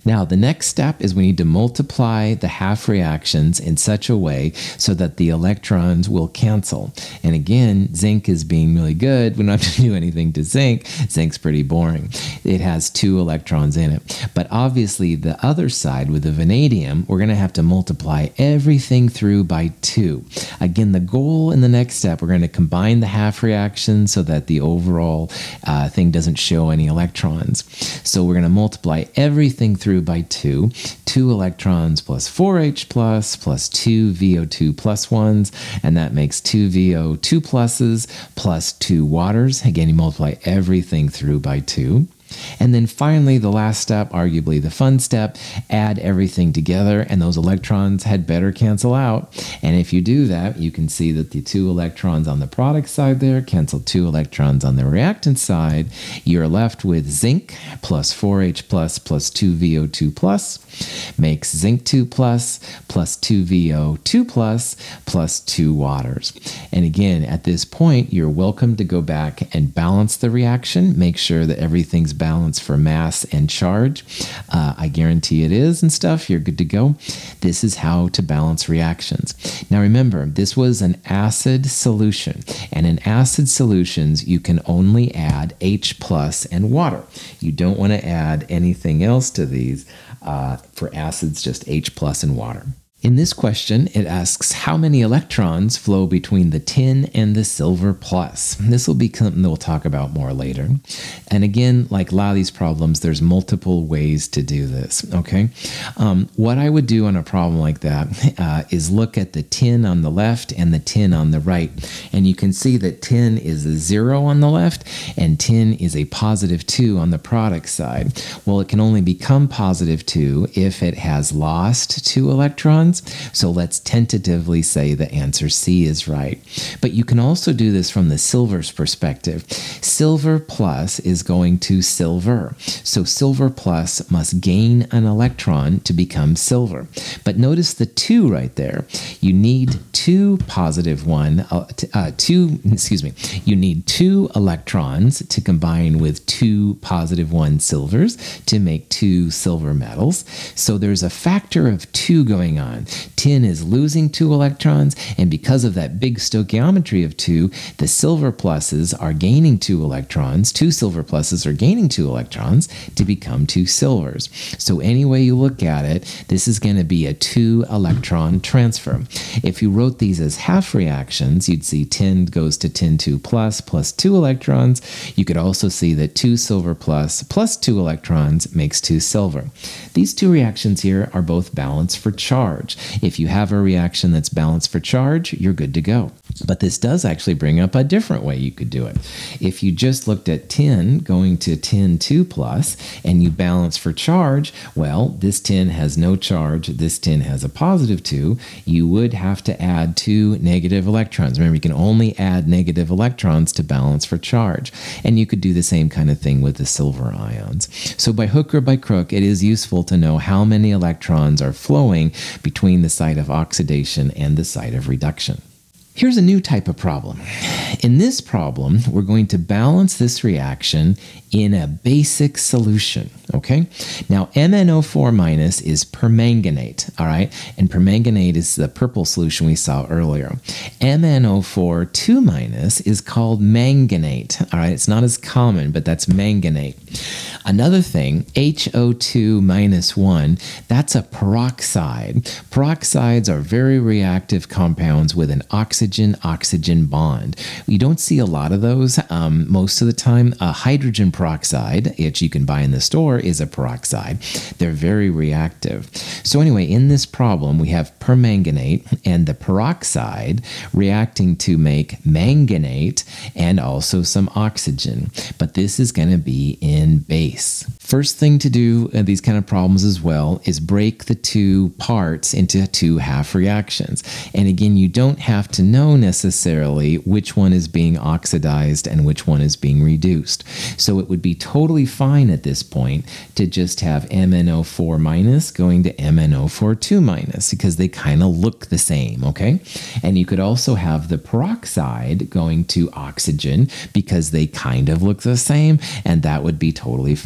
Now, the next step is we need to multiply the half reactions in such a way so that the electrons will cancel. And again, zinc is being really good. We don't have to do anything to zinc. Zinc's pretty boring. It has two electrons in it. But obviously, the other side with the vanadium, we're going to have to multiply everything through by two. Again, the goal in the next step, we're going to combine the half reactions so that the overall uh, thing doesn't show any electrons. So we're going to multiply everything through by two, two electrons plus four H plus plus two V O two plus ones, and that makes two V O two pluses plus two waters. Again, you multiply everything through by two. And then finally, the last step, arguably the fun step, add everything together, and those electrons had better cancel out. And if you do that, you can see that the two electrons on the product side there cancel two electrons on the reactant side. You're left with zinc plus four H plus plus two V O two plus makes zinc two plus plus two V O two plus plus two waters. And again, at this point, you're welcome to go back and balance the reaction. Make sure that everything's balanced for mass and charge. Uh, I guarantee it is and stuff. You're good to go. This is how to balance reactions. Now remember, this was an acid solution. And in acid solutions, you can only add H plus and water. You don't want to add anything else to these. Uh, for acids, just H plus and water. In this question, it asks how many electrons flow between the tin and the silver plus. This will be something that we'll talk about more later. And again, like a lot of these problems, there's multiple ways to do this, okay? Um, what I would do on a problem like that uh, is look at the tin on the left and the tin on the right. And you can see that tin is a zero on the left and tin is a positive two on the product side. Well, it can only become positive two if it has lost two electrons. So let's tentatively say the answer C is right. But you can also do this from the silver's perspective. Silver plus is going to silver. So silver plus must gain an electron to become silver. But notice the two right there. You need two positive one, uh, uh, two, excuse me, you need two electrons to combine with two positive one silvers to make two silver metals. So there's a factor of two going on. Tin is losing two electrons, and because of that big stoichiometry of two, the silver pluses are gaining two electrons, two silver pluses are gaining two electrons to become two silvers. So any way you look at it, this is going to be a two electron transfer. If you wrote these as half reactions, you'd see tin goes to tin two plus plus two electrons. You could also see that two silver plus plus two electrons makes two silver. These two reactions here are both balanced for charge. If you have a reaction that's balanced for charge, you're good to go. But this does actually bring up a different way you could do it. If you just looked at tin going to tin two plus and you balance for charge, well, this tin has no charge, this tin has a positive two, you would have to add two negative electrons. Remember, you can only add negative electrons to balance for charge. And you could do the same kind of thing with the silver ions. So by hook or by crook, it is useful to know how many electrons are flowing between the site of oxidation and the site of reduction. Here's a new type of problem. In this problem, we're going to balance this reaction in a basic solution, okay? Now, M n O four minus is permanganate, all right? And permanganate is the purple solution we saw earlier. M n O four two minus is called manganate, all right? It's not as common, but that's manganate. Another thing, H O two minus one, that's a peroxide. Peroxides are very reactive compounds with an oxygen-oxygen bond. You don't see a lot of those um, most of the time. A hydrogen peroxide, which you can buy in the store, is a peroxide. They're very reactive. So anyway, in this problem, we have permanganate and the peroxide reacting to make manganate and also some oxygen. But this is going to be in base. First thing to do in these kind of problems as well is break the two parts into two half reactions. And again, you don't have to know necessarily which one is being oxidized and which one is being reduced. So it would be totally fine at this point to just have M n O four minus going to M n O four two minus because they kind of look the same, okay? And you could also have the peroxide going to oxygen because they kind of look the same, and that would be totally fine.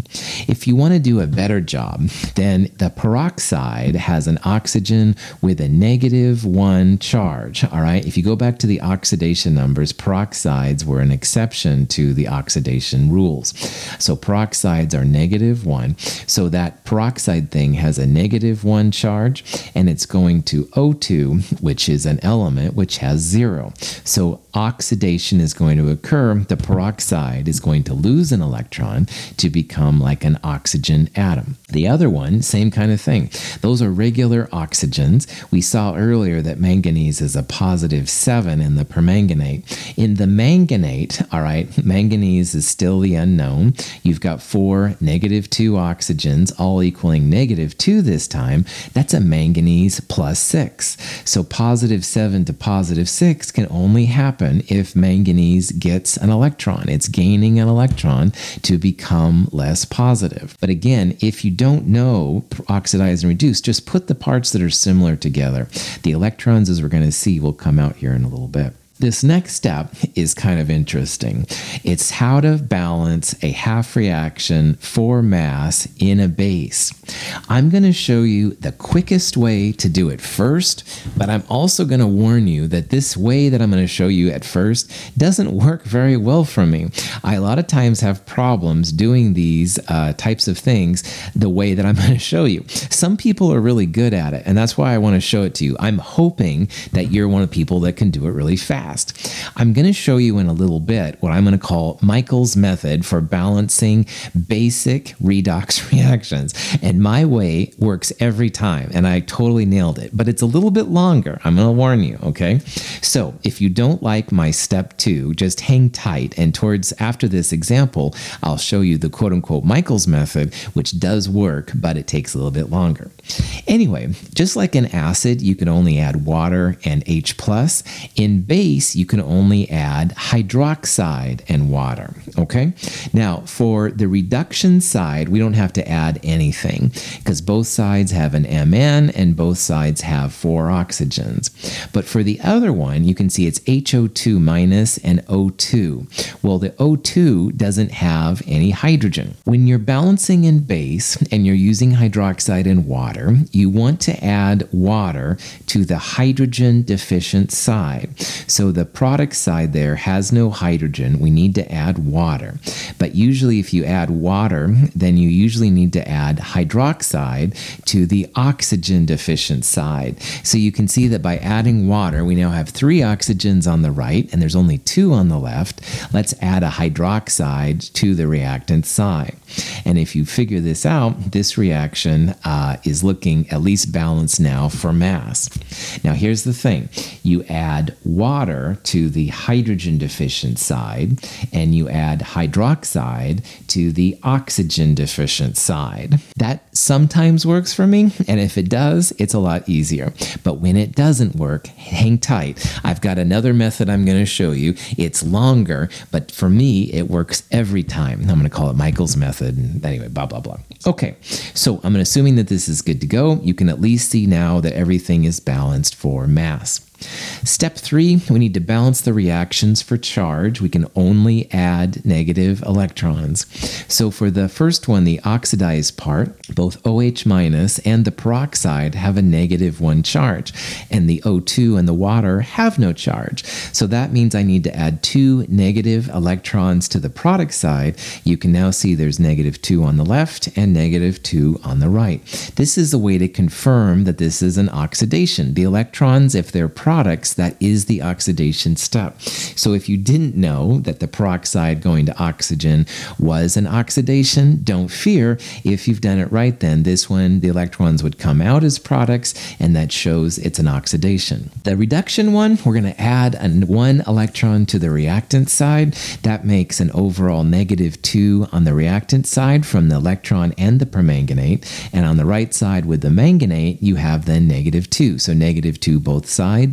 If you want to do a better job, then the peroxide has an oxygen with a negative one charge, all right? If you go back to the oxidation numbers, peroxides were an exception to the oxidation rules. So peroxides are negative one. So that peroxide thing has a negative one charge, and it's going to O two, which is an element which has zero. So oxidation is going to occur. The peroxide is going to lose an electron to become like an oxygen atom. The other one, same kind of thing. Those are regular oxygens. We saw earlier that manganese is a positive seven in the permanganate. In the manganate, all right, manganese is still the unknown. You've got four negative two oxygens, all equaling negative two this time. That's a manganese plus six. So positive seven to positive six can only happen if manganese gets an electron. It's gaining an electron to become less positive. But again, if you don't know oxidize and reduce, just put the parts that are similar together. The electrons, as we're going to see, will come out here in a little bit. This next step is kind of interesting. It's how to balance a half reaction for mass in a base. I'm going to show you the quickest way to do it first, but I'm also going to warn you that this way that I'm going to show you at first doesn't work very well for me. I a lot of times have problems doing these uh, types of things the way that I'm going to show you. Some people are really good at it, and that's why I want to show it to you. I'm hoping that you're one of the people that can do it really fast. I'm going to show you in a little bit what I'm going to call Michael's method for balancing basic redox reactions. And my way works every time, and I totally nailed it. But it's a little bit longer. I'm going to warn you, okay? So if you don't like my step two, just hang tight. And towards after this example, I'll show you the quote-unquote Michael's method, which does work, but it takes a little bit longer. Anyway, just like in acid, you can only add water and H plus. In base, you can only add hydroxide and water, okay? Now, for the reduction side, we don't have to add anything because both sides have an M N and both sides have four oxygens. But for the other one, you can see it's H O two minus and O two. Well, the O two doesn't have any hydrogen. When you're balancing in base and you're using hydroxide and water, you want to add water to the hydrogen deficient side. So the product side there has no hydrogen. We need to add water. But usually if you add water, then you usually need to add hydroxide to the oxygen deficient side. So you can see that by adding water, we now have three oxygens on the right, and there's only two on the left. Let's add a hydroxide to the reactant side. And if you figure this out, this reaction uh, is looking at least balanced now for mass. Now here's the thing. You add water to the hydrogen deficient side, and you add hydroxide to the oxygen deficient side. That sometimes works for me, and if it does, it's a lot easier. But when it doesn't work, hang tight. I've got another method I'm going to show you. It's longer, but for me, it works every time. I'm going to call it Michael's method. And anyway, blah, blah, blah. Okay, so I'm assuming that this is good to go. You can at least see now that everything is balanced for mass. Step three, we need to balance the reactions for charge. We can only add negative electrons. So for the first one, the oxidized part, both OH minus and the peroxide have a negative one charge, and the O two and the water have no charge. So that means I need to add two negative electrons to the product side. You can now see there's negative two on the left and negative two on the right. This is a way to confirm that this is an oxidation. The electrons, if they're products, that is the oxidation step. So if you didn't know that the peroxide going to oxygen was an oxidation, don't fear. If you've done it right, then this one, the electrons would come out as products, and that shows it's an oxidation. The reduction one, we're going to add an one electron to the reactant side. That makes an overall negative two on the reactant side from the electron and the permanganate. And on the right side with the manganate, you have then negative two. So negative two both sides.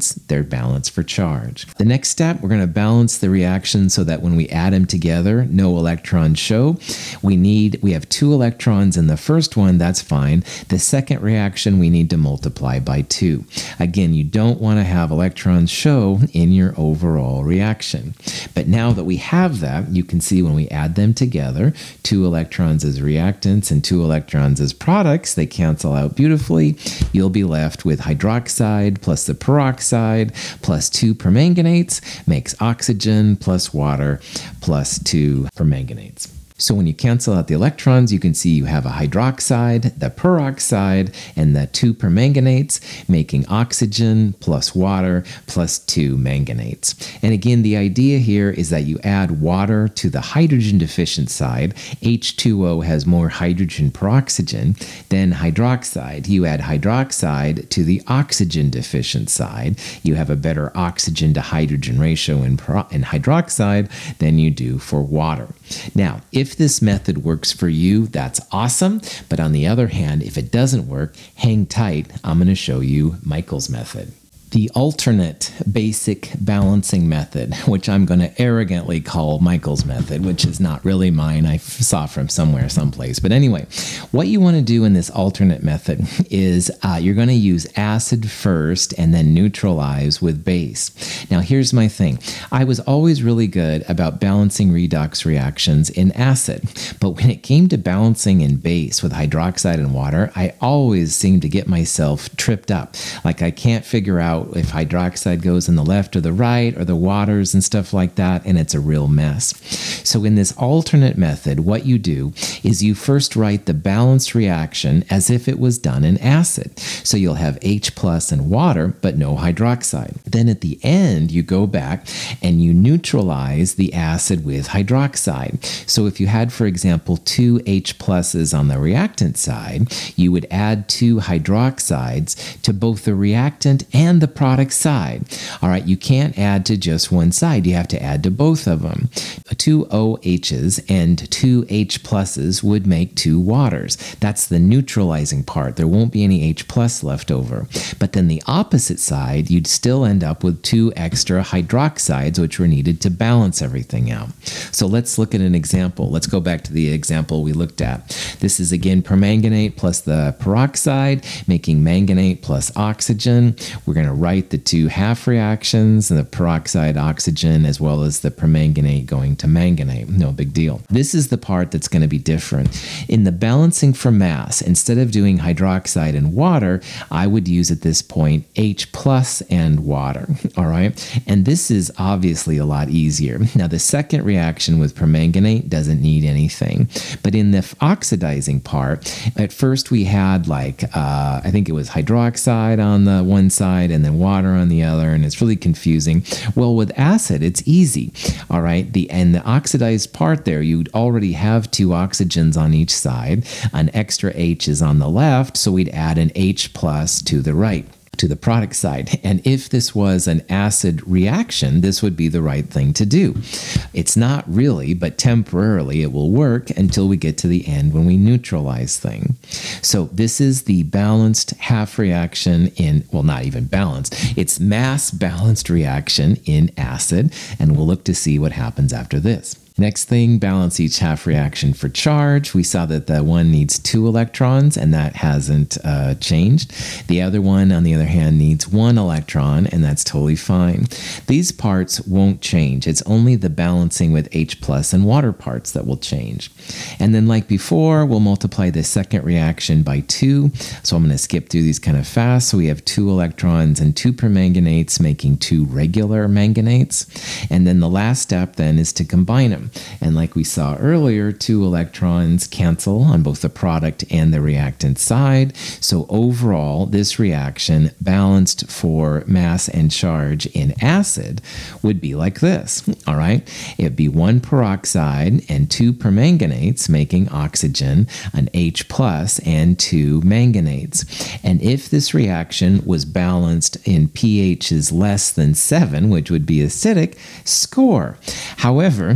because they're balanced for charge. The next step, we're going to balance the reaction so that when we add them together, no electrons show. We need, we have two electrons in the first one, that's fine. The second reaction, we need to multiply by two. Again, you don't want to have electrons show in your overall reaction. But now that we have that, you can see when we add them together, two electrons as reactants and two electrons as products, they cancel out beautifully. You'll be left with hydroxide plus the peroxide plus two permanganates makes oxygen plus water plus two permanganates. So when you cancel out the electrons, you can see you have a hydroxide, the peroxide, and the two permanganates, making oxygen plus water plus two manganates. And again, the idea here is that you add water to the hydrogen deficient side. H two O has more hydrogen per oxygen than hydroxide. You add hydroxide to the oxygen deficient side. You have a better oxygen to hydrogen ratio in, in hydroxide than you do for water. Now, if If this method works for you, that's awesome. But on the other hand, if it doesn't work, hang tight. I'm going to show you Michael's method. The alternate basic balancing method, which I'm going to arrogantly call Michael's method, which is not really mine. I saw from somewhere, someplace. But anyway, what you want to do in this alternate method is uh, you're going to use acid first and then neutralize with base. Now, here's my thing. I was always really good about balancing redox reactions in acid. But when it came to balancing in base with hydroxide and water, I always seemed to get myself tripped up. Like I can't figure out if hydroxide goes in the left or the right or the waters and stuff like that, and it's a real mess. So in this alternate method, what you do is you first write the balanced reaction as if it was done in acid. So you'll have H plus and water, but no hydroxide. Then at the end, you go back and you neutralize the acid with hydroxide. So if you had, for example, two H pluses on the reactant side, you would add two hydroxides to both the reactant and the product side. All right, you can't add to just one side. You have to add to both of them. Two O H's and two H pluses would make two waters. That's the neutralizing part. There won't be any H plus left over. But then the opposite side, you'd still end up with two extra hydroxides, which were needed to balance everything out. So let's look at an example. Let's go back to the example we looked at. This is again permanganate plus the peroxide, making manganate plus oxygen. We're going to write the two half reactions, and the peroxide oxygen as well as the permanganate going to manganate. No big deal. This is the part that's going to be different. In the balancing for mass, instead of doing hydroxide and water, I would use at this point H plus and water. All right. And this is obviously a lot easier. Now, the second reaction with permanganate doesn't need anything. But in the oxidizing part, at first we had like, uh, I think it was hydroxide on the one side and then water on the other, and it's really confusing. Well, with acid, it's easy. All right. The and the oxidized part there, you'd already have two oxygens on each side. An extra H is on the left, so we'd add an H plus to the right, to the product side. And if this was an acid reaction, this would be the right thing to do. It's not really, but temporarily it will work until we get to the end when we neutralize things. So this is the balanced half reaction in, well, not even balanced, it's mass balanced reaction in acid, and we'll look to see what happens after this. Next thing, balance each half reaction for charge. We saw that the one needs two electrons, and that hasn't uh, changed. The other one, on the other hand, needs one electron, and that's totally fine. These parts won't change. It's only the balancing with H plus and water parts that will change. And then like before, we'll multiply the second reaction by two. So I'm going to skip through these kind of fast. So we have two electrons and two permanganates making two regular manganates. And then the last step then is to combine them. And like we saw earlier, two electrons cancel on both the product and the reactant side. So overall, this reaction balanced for mass and charge in acid would be like this. All right. It'd be one peroxide and two permanganates making oxygen, an H plus, and two manganates. And if this reaction was balanced in pHs less than seven, which would be acidic, score. However, this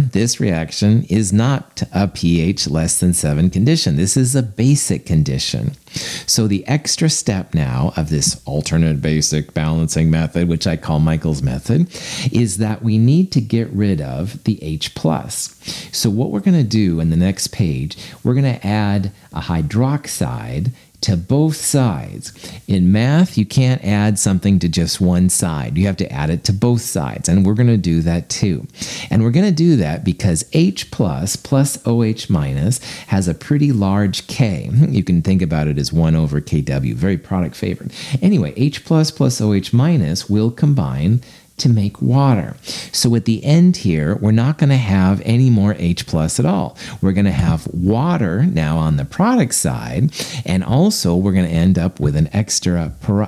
reaction is not a pH less than seven condition. This is a basic condition. So the extra step now of this alternate basic balancing method, which I call Michael's method, is that we need to get rid of the H plus. So what we're going to do in the next page, we're going to add a hydroxide to both sides. In math, you can't add something to just one side. You have to add it to both sides, and we're going to do that too. And we're going to do that because H plus plus OH minus has a pretty large K. You can think about it as one over K W, very product favored. Anyway, H plus plus OH minus will combine to make water. So at the end here, we're not going to have any more H plus at all. We're going to have water now on the product side, and also we're going to end up with an extra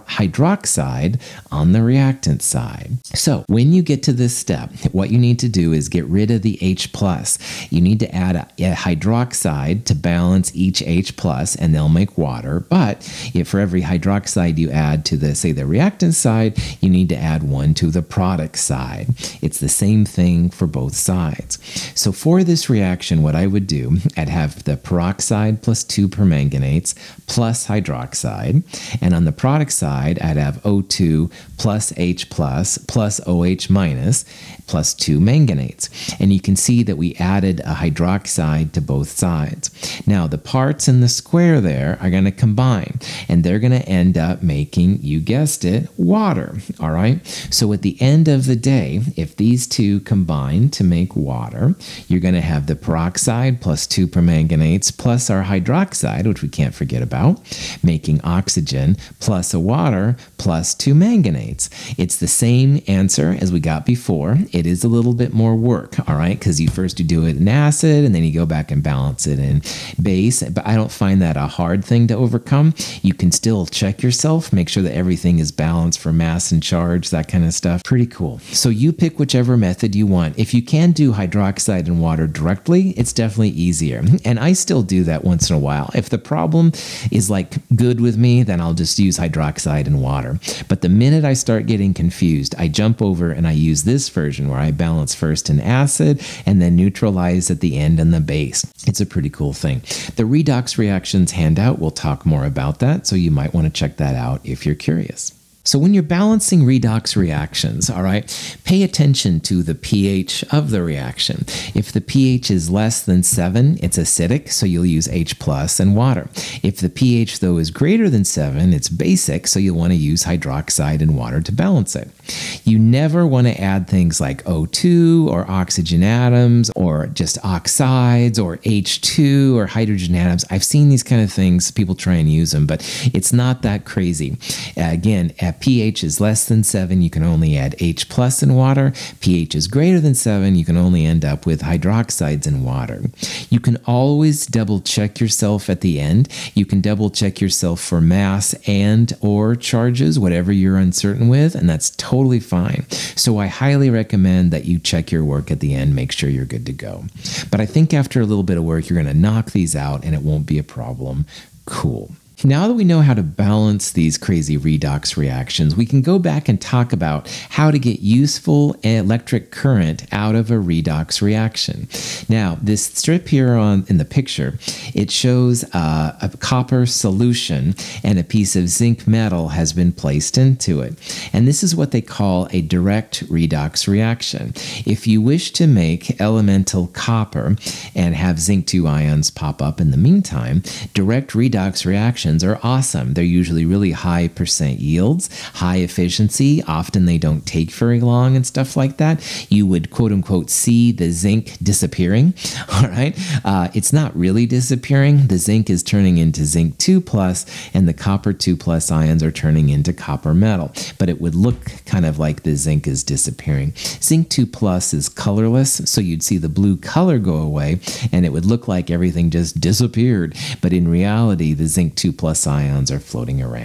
hydroxide on the reactant side. So when you get to this step, what you need to do is get rid of the H plus. You need to add a, a hydroxide to balance each H plus, and they'll make water. But if for every hydroxide you add to the, say, the reactant side, you need to add one to the product side. It's the same thing for both sides. So for this reaction, what I would do, I'd have the peroxide plus two permanganates plus hydroxide, and on the product side, I'd have O two plus H plus plus OH minus plus two manganates. And you can see that we added a hydroxide to both sides. Now, the parts in the square there are going to combine, and they're going to end up making, you guessed it, water. All right? So at the end of the day, if these two combine to make water, you're going to have the peroxide plus two permanganates plus our hydroxide, which we can't forget about, making oxygen plus a water plus two manganates. It's the same answer as we got before. It is a little bit more work, all right, because you first you do it in acid, and then you go back and balance it in base, but I don't find that a hard thing to overcome. You can still check yourself, make sure that everything is balanced for mass and charge, that kind of stuff. Pretty cool. So you pick whichever method you want. If you can do hydroxide and water directly, it's definitely easier, and I still do that once in a while. If the problem is like good with me, then I'll just use hydroxide and water. But the minute I start getting confused, I jump over and I use this version where I balance first in acid and then neutralize at the end in the base. It's a pretty cool thing. The redox reactions handout, we'll talk more about that, so you might want to check that out if you're curious. So when you're balancing redox reactions, all right, pay attention to the pH of the reaction. If the pH is less than seven, it's acidic, so you'll use H plus and water. If the pH, though, is greater than seven, it's basic, so you'll want to use hydroxide and water to balance it. You never want to add things like O two or oxygen atoms or just oxides or H two or hydrogen atoms. I've seen these kind of things. People try and use them, but it's not that crazy. Uh, again, at pH is less than seven, you can only add H plus in water. pH is greater than seven, you can only end up with hydroxides in water. You can always double check yourself at the end. You can double check yourself for mass and or charges, whatever you're uncertain with, and that's totally fine. So I highly recommend that you check your work at the end, make sure you're good to go. But I think after a little bit of work, you're going to knock these out and it won't be a problem. Cool. Now that we know how to balance these crazy redox reactions, we can go back and talk about how to get useful electric current out of a redox reaction. Now, this strip here on in the picture, it shows uh, a copper solution and a piece of zinc metal has been placed into it. And this is what they call a direct redox reaction. If you wish to make elemental copper and have zinc two ions pop up in the meantime, direct redox reactions are awesome. They're usually really high percent yields, high efficiency. Often they don't take very long and stuff like that. You would quote unquote see the zinc disappearing. All right. Uh, it's not really disappearing. The zinc is turning into zinc two plus and the copper two plus ions are turning into copper metal. But it would look kind of like the zinc is disappearing. Zinc two plus is colorless, so you'd see the blue color go away and it would look like everything just disappeared. But in reality, the zinc two plus ions are floating around.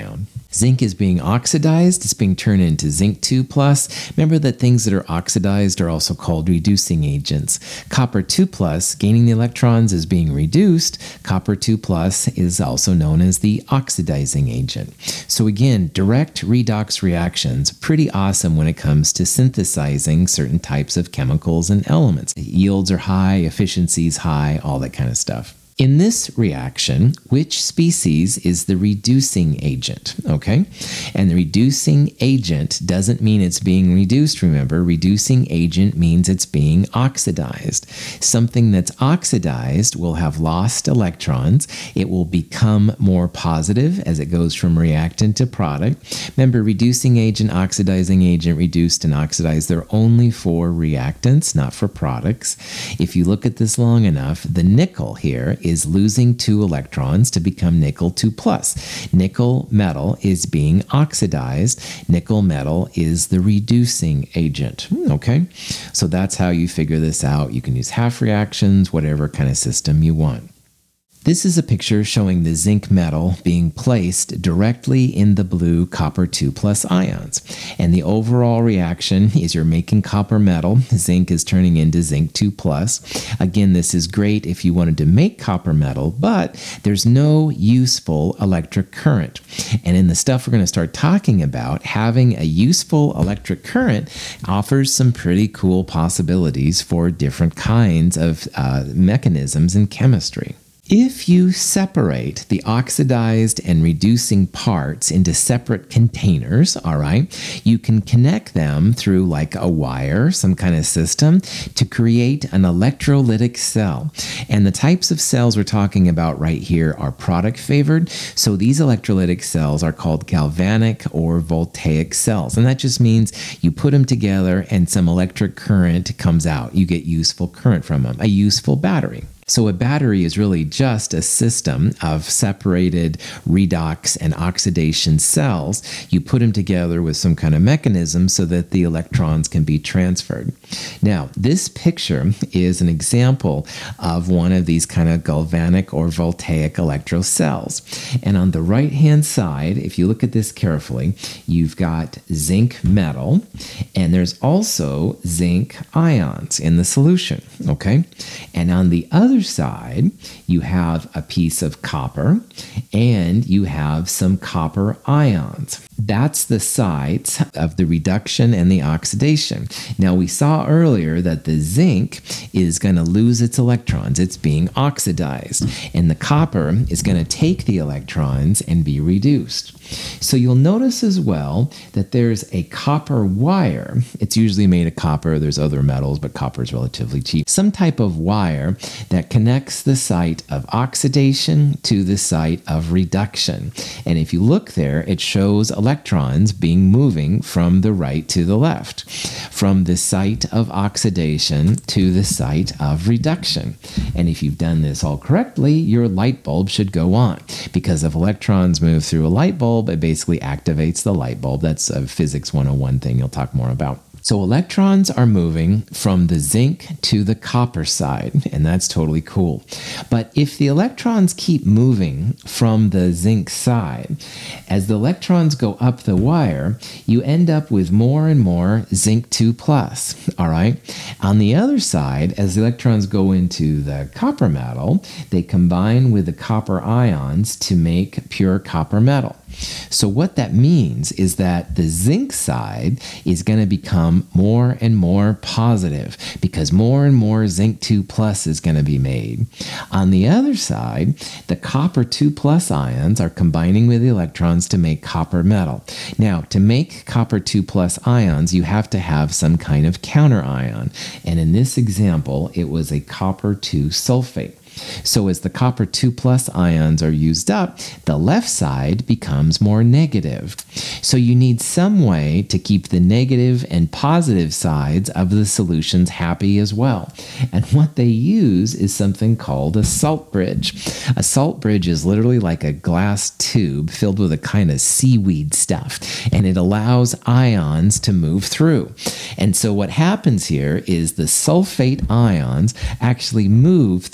Zinc is being oxidized. It's being turned into zinc two plus. Remember that things that are oxidized are also called reducing agents. Copper two plus, gaining the electrons, is being reduced. Copper two plus is also known as the oxidizing agent. So again, direct redox reactions, pretty awesome when it comes to synthesizing certain types of chemicals and elements. Yields are high, efficiency is high, all that kind of stuff. In this reaction, which species is the reducing agent, okay? And the reducing agent doesn't mean it's being reduced, remember. Reducing agent means it's being oxidized. Something that's oxidized will have lost electrons. It will become more positive as it goes from reactant to product. Remember, reducing agent, oxidizing agent, reduced and oxidized, they're only for reactants, not for products. If you look at this long enough, the nickel here is is losing two electrons to become nickel two plus. Nickel metal is being oxidized. Nickel metal is the reducing agent. Okay, so that's how you figure this out. You can use half reactions, whatever kind of system you want. This is a picture showing the zinc metal being placed directly in the blue copper two plus ions. And the overall reaction is you're making copper metal. Zinc is turning into zinc two plus. Again, this is great if you wanted to make copper metal, but there's no useful electric current. And in the stuff we're going to start talking about, having a useful electric current offers some pretty cool possibilities for different kinds of uh, mechanisms in chemistry. If you separate the oxidized and reducing parts into separate containers, all right, you can connect them through like a wire, some kind of system, to create an electrolytic cell. And the types of cells we're talking about right here are product favored. So these electrolytic cells are called galvanic or voltaic cells. And that just means you put them together and some electric current comes out. You get useful current from them, a useful battery. So a battery is really just a system of separated redox and oxidation cells. You put them together with some kind of mechanism so that the electrons can be transferred. Now, this picture is an example of one of these kind of galvanic or voltaic electrocells. And on the right-hand side, if you look at this carefully, you've got zinc metal, and there's also zinc ions in the solution, okay? And on the other side, you have a piece of copper and you have some copper ions. That's the sites of the reduction and the oxidation. Now, we saw earlier that the zinc is going to lose its electrons. It's being oxidized. And the copper is going to take the electrons and be reduced. So you'll notice as well that there's a copper wire. It's usually made of copper. There's other metals, but copper is relatively cheap. Some type of wire that connects the site of oxidation to the site of reduction. And if you look there, it shows electrons being moving from the right to the left, from the site of oxidation to the site of reduction. And if you've done this all correctly, your light bulb should go on, because if electrons move through a light bulb, it basically activates the light bulb. That's a physics one oh one thing you'll talk more about. So electrons are moving from the zinc to the copper side, and that's totally cool. But if the electrons keep moving from the zinc side, as the electrons go up the wire, you end up with more and more zinc two plus, all right? On the other side, as the electrons go into the copper metal, they combine with the copper ions to make pure copper metal. So what that means is that the zinc side is going to become more and more positive, because more and more zinc two plus is going to be made. On the other side, the copper two plus ions are combining with the electrons to make copper metal. Now, to make copper two plus ions, you have to have some kind of counter ion. And in this example, it was a copper two sulfate. So as the copper two plus ions are used up, the left side becomes more negative. So you need some way to keep the negative and positive sides of the solutions happy as well. And what they use is something called a salt bridge. A salt bridge is literally like a glass tube filled with a kind of seaweed stuff, and it allows ions to move through. And so what happens here is the sulfate ions actually move through the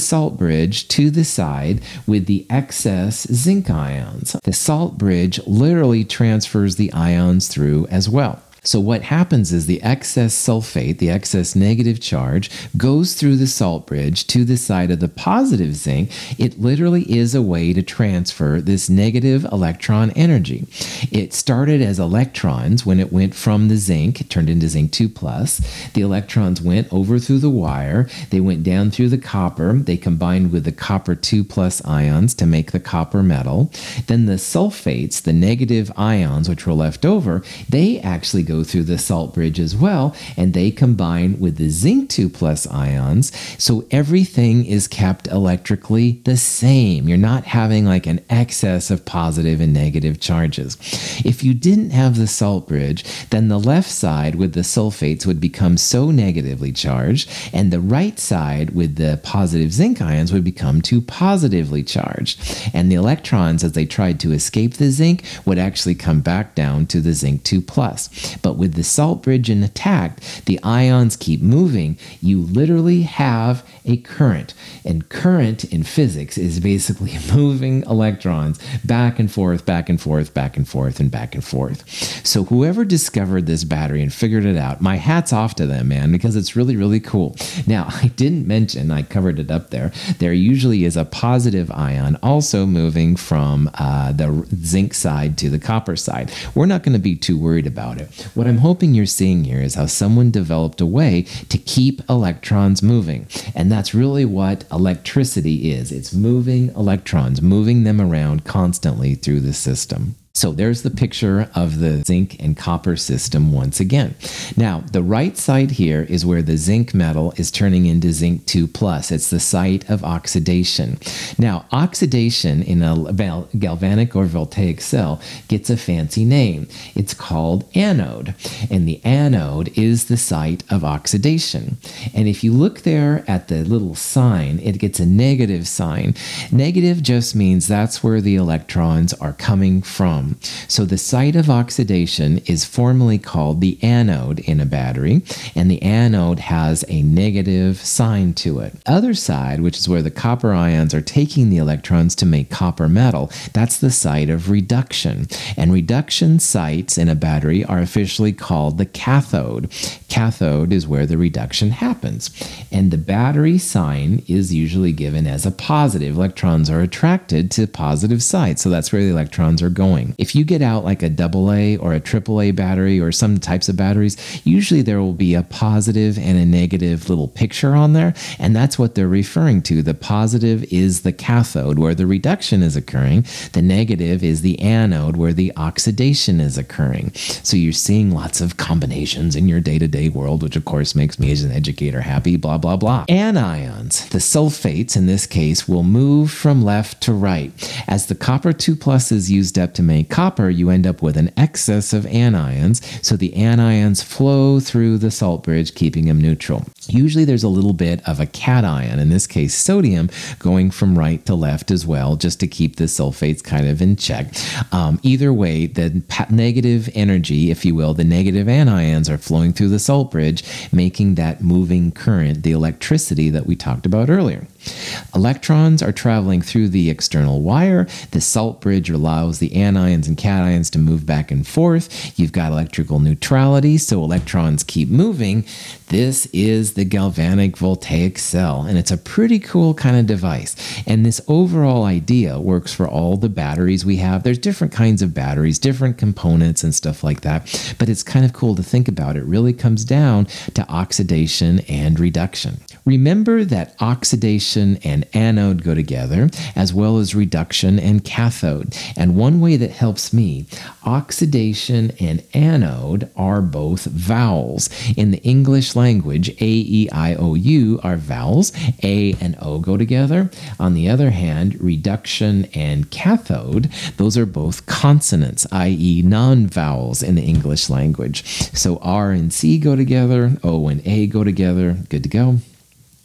salt bridge to the side with the excess zinc ions. The salt bridge literally transfers the ions through as well. So what happens is the excess sulfate, the excess negative charge, goes through the salt bridge to the side of the positive zinc. It literally is a way to transfer this negative electron energy. It started as electrons when it went from the zinc, it turned into zinc two plus. The electrons went over through the wire. They went down through the copper. They combined with the copper two plus ions to make the copper metal. Then the sulfates, the negative ions which were left over, they actually go through the salt bridge as well, and they combine with the zinc two plus ions, so everything is kept electrically the same. You're not having like an excess of positive and negative charges. If you didn't have the salt bridge, then the left side with the sulfates would become so negatively charged, and the right side with the positive zinc ions would become too positively charged. And the electrons, as they tried to escape the zinc, would actually come back down to the zinc two plus. But with the salt bridge intact, the ions keep moving. You literally have a current. And current in physics is basically moving electrons back and forth, back and forth, back and forth, and back and forth. So whoever discovered this battery and figured it out, my hat's off to them, man, because it's really, really cool. Now, I didn't mention, I covered it up there, there usually is a positive ion also moving from uh, the zinc side to the copper side. We're not going to be too worried about it. What I'm hoping you're seeing here is how someone developed a way to keep electrons moving. And that's really what electricity is. It's moving electrons, moving them around constantly through the system. So there's the picture of the zinc and copper system once again. Now, the right side here is where the zinc metal is turning into zinc two plus. It's the site of oxidation. Now, oxidation in a galvanic or voltaic cell gets a fancy name. It's called anode. And the anode is the site of oxidation. And if you look there at the little sign, it gets a negative sign. Negative just means that's where the electrons are coming from. So the site of oxidation is formally called the anode in a battery, and the anode has a negative sign to it. Other side, which is where the copper ions are taking the electrons to make copper metal, that's the site of reduction. And reduction sites in a battery are officially called the cathode. Cathode is where the reduction happens. And the battery sign is usually given as a positive. Electrons are attracted to positive sites, so that's where the electrons are going. If you get out like a double A or a triple A battery or some types of batteries, usually there will be a positive and a negative little picture on there, and that's what they're referring to. The positive is the cathode, where the reduction is occurring. The negative is the anode, where the oxidation is occurring. So you're seeing lots of combinations in your day-to-day world, which of course makes me as an educator happy, blah, blah, blah. Anions, the sulfates in this case, will move from left to right. As the copper two plus is used up to make copper, you end up with an excess of anions, so the anions flow through the salt bridge, keeping them neutral. Usually there's a little bit of a cation, in this case sodium, going from right to left as well, just to keep the sulfates kind of in check. Um, either way, the negative energy, if you will, the negative anions are flowing through the salt bridge, making that moving current, the electricity that we talked about earlier. Electrons are traveling through the external wire. The salt bridge allows the anions and cations to move back and forth. You've got electrical neutrality, so electrons keep moving. This is the galvanic voltaic cell, and it's a pretty cool kind of device. And this overall idea works for all the batteries we have. There's different kinds of batteries, different components and stuff like that, but it's kind of cool to think about. It really comes down to oxidation and reduction. Remember that oxidation and anode go together, as well as reduction and cathode. And one way that helps me, oxidation and anode are both vowels. In the English language, A, E, I, O, U are vowels. A and O go together. On the other hand, reduction and cathode, those are both consonants, that is non-vowels in the English language. So R and C go together, O and A go together. Good to go.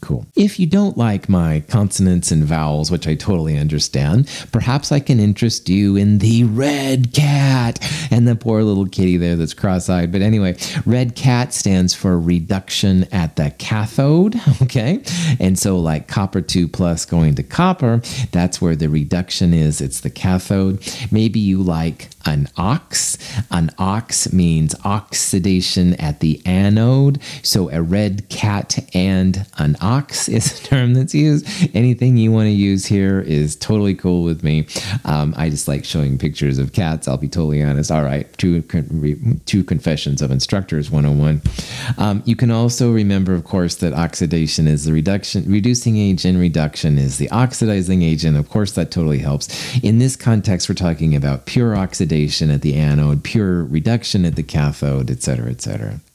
Cool. If you don't like my consonants and vowels, which I totally understand, perhaps I can interest you in the red cat and the poor little kitty there that's cross-eyed. But anyway, red cat stands for reduction at the cathode, okay? And so like copper two plus going to copper, that's where the reduction is. It's the cathode. Maybe you like an ox. An ox means oxidation at the anode. So a red cat and an ox is a term that's used. Anything you want to use here is totally cool with me. Um, I just like showing pictures of cats. I'll be totally honest. All right, two, two confessions of instructors one oh one. Um, you can also remember, of course, that oxidation is the reduction, reducing agent. Reduction is the oxidizing agent. Of course, that totally helps. In this context, we're talking about pure oxidation at the anode, pure reduction at the cathode, et cetera, et cetera.